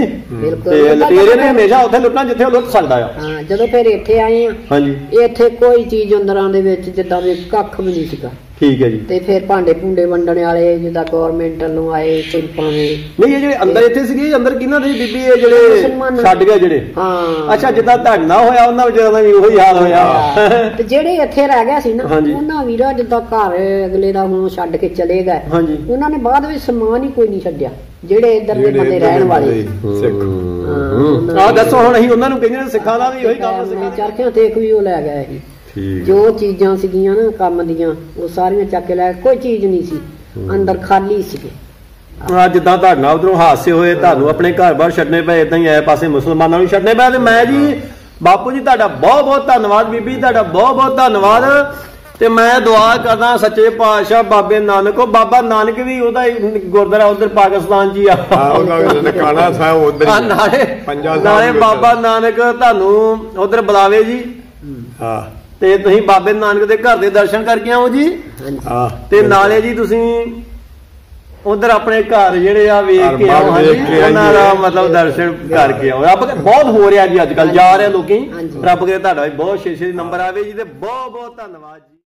ਤੇ ਲਟੇਰੇ ਨੇ ਹਮੇਸ਼ਾ ਉੱਥੇ ਲੁੱਟਣਾ ਜਿੱਥੇ ਉਹ ਲੁੱਟ ਸਕਦਾ ਆ। ਹਾਂ। ਜਦੋਂ ਫਿਰ ਇੱਥੇ ਆਏ ਆ, ਹਾਂਜੀ, ਇੱਥੇ ਕੋਈ ਚੀਜ਼ ਅੰਦਰਾਂ ਦੇ ਵਿੱਚ ਜਿੱਦਾਂ ਵੀ ਕੱਖ ਵੀ ਨਹੀਂ ਸੀਗਾ। ਠੀਕ ਹੈ ਜੀ। ਤੇ ਫਿਰ ਭਾਂਡੇ ਭੁੰਡੇ ਵੰਡਣ ਵਾਲੇ ਜਿੱਦਾਂ ਗੌਰਮੈਂਟ ਵੱਲੋਂ ਆਏ ਚਿੰਪਾਂ ਦੇ। ਨਹੀਂ ਇਹ ਜਿਹੜੇ ਅੰਦਰ ਇੱਥੇ ਸੀਗੇ, ਅੰਦਰ ਕਿਹਨਾਂ ਦੇ ਬੀਬੀ ਇਹ ਜਿਹੜੇ ਛੱਡ ਗਏ ਜਿਹੜੇ? ਹਾਂ। ਅੱਛਾ ਜਿੱਦਾਂ ਧੜਨਾ ਹੋਇਆ ਉਹਨਾਂ ਵਿਚਾਰਿਆਂ ਦਾ ਵੀ ਉਹੀ ਹਾਲ ਹੋਇਆ। ਤੇ ਜਿਹੜੇ ਇੱਥੇ ਰਹਿ ਗਿਆ ਸੀ ਨਾ, ਉਹਨਾਂ ਵੀਰਾ ਜਿੱਦਾਂ ਘਰ ਅਗਲੇ ਦਾ ਹੁਣ ਛੱਡ ਕੇ ਚਲੇ ਗਏ, ਉਹਨਾਂ ਨੇ ਬਾਅਦ ਵਿੱਚ ਸਮਾਨ ਹੀ ਕੋਈ ਨਹੀਂ ਛੱਡਿਆ ਜਿਹੜੇ ਇੱਧਰ ਦੇ ਬੰਦੇ ਰਹਿਣ ਵਾਲੇ ਸਿੱਖ। ਆਹ ਦੱਸੋ ਹੁਣ ਅਸੀਂ ਉਹਨਾਂ ਨੂੰ ਕਹਿੰਦੇ ਸਿੱਖਾਂ ਦਾ ਵੀ ਉਹੀ ਕੰਮ। ਚਰਖਿਆਂ ਤੇ ਵੀ ਉਹ ਲੈ ਗਏ ਸੀ। ਜੋ ਚੀਜ਼ਾਂ ਸੀਗੀਆਂ ਨਾ ਕੰਮ ਦੀਆਂ ਉਹ ਸਾਰੀਆਂ ਚੱਕ ਕੇ ਲੈ। ਕੋਈ ਚੀਜ਼ ਨਹੀਂ ਸੀ ਅੰਦਰ, ਖਾਲੀ ਸੀਗੇ। ਜਿੱਦਾਂ ਤੁਹਾਡੇ ਨਾਲ ਉਧਰੋਂ ਹਾਦਸੇ ਹੋਏ, ਤੁਹਾਨੂੰ ਆਪਣੇ ਘਰ ਬਾਹਰ ਛੱਡਣੇ ਪਏ, ਇਦਾਂ ਹੀ ਆਏ ਪਾਸੇ ਮੁਸਲਮਾਨਾਂ ਨੂੰ ਛੱਡਣੇ ਪਏ। ਤੇ ਮੈਂ ਜੀ ਬਾਪੂ ਜੀ ਤੁਹਾਡਾ ਬਹੁਤ ਬਹੁਤ ਧੰਨਵਾਦ, ਬੀਬੀ ਤੁਹਾਡਾ ਬਹੁਤ ਬਹੁਤ ਧੰਨਵਾਦ। ਤੇ ਮੈਂ ਦੁਆ ਕਰਦਾ ਸੱਚੇ ਪਾਤਸ਼ਾਹ ਬਾਬੇ ਨਾਨਕ, ਬਾਬਾ ਨਾਨਕ ਵੀ ਉਹਦਾ ਗੁਰਦੁਆਰਾ ਉਧਰ ਪਾਕਿਸਤਾਨ ਜੀ ਆ, ਨਾਲੇ ਬਾਬਾ ਨਾਨਕ ਤੁਹਾਨੂੰ ਉਧਰ ਬੁਲਾਵੇ ਜੀ। ਹਾਂ ਤੇ ਤੁਸੀਂ ਬਾਬੇ ਨਾਨਕ ਦੇ ਘਰ ਦੇ ਦਰਸ਼ਨ ਕਰਕੇ ਆਓ ਜੀ। ਹਾਂ ਤੇ ਨਾਲੇ ਜੀ ਤੁਸੀਂ ਉਧਰ ਆਪਣੇ ਘਰ ਜਿਹੜੇ ਆ ਵੇਖ ਕੇ ਆਓ, ਉਹਨਾਂ ਦਾ ਮਤਲਬ ਦਰਸ਼ਨ ਕਰਕੇ ਆਓ। ਰੱਬ ਬਹੁਤ ਹੋ ਰਿਹਾ ਜੀ, ਅੱਜ ਕੱਲ ਜਾ ਰਹੇ ਲੋਕੀ। ਰੱਬ ਕਰੇ ਤੁਹਾਡਾ ਵੀ ਬਹੁਤ ਛੇ ਛੇ ਨੰਬਰ ਆਵੇ ਜੀ। ਤੇ ਬਹੁਤ ਬਹੁਤ ਧੰਨਵਾਦ ਜੀ।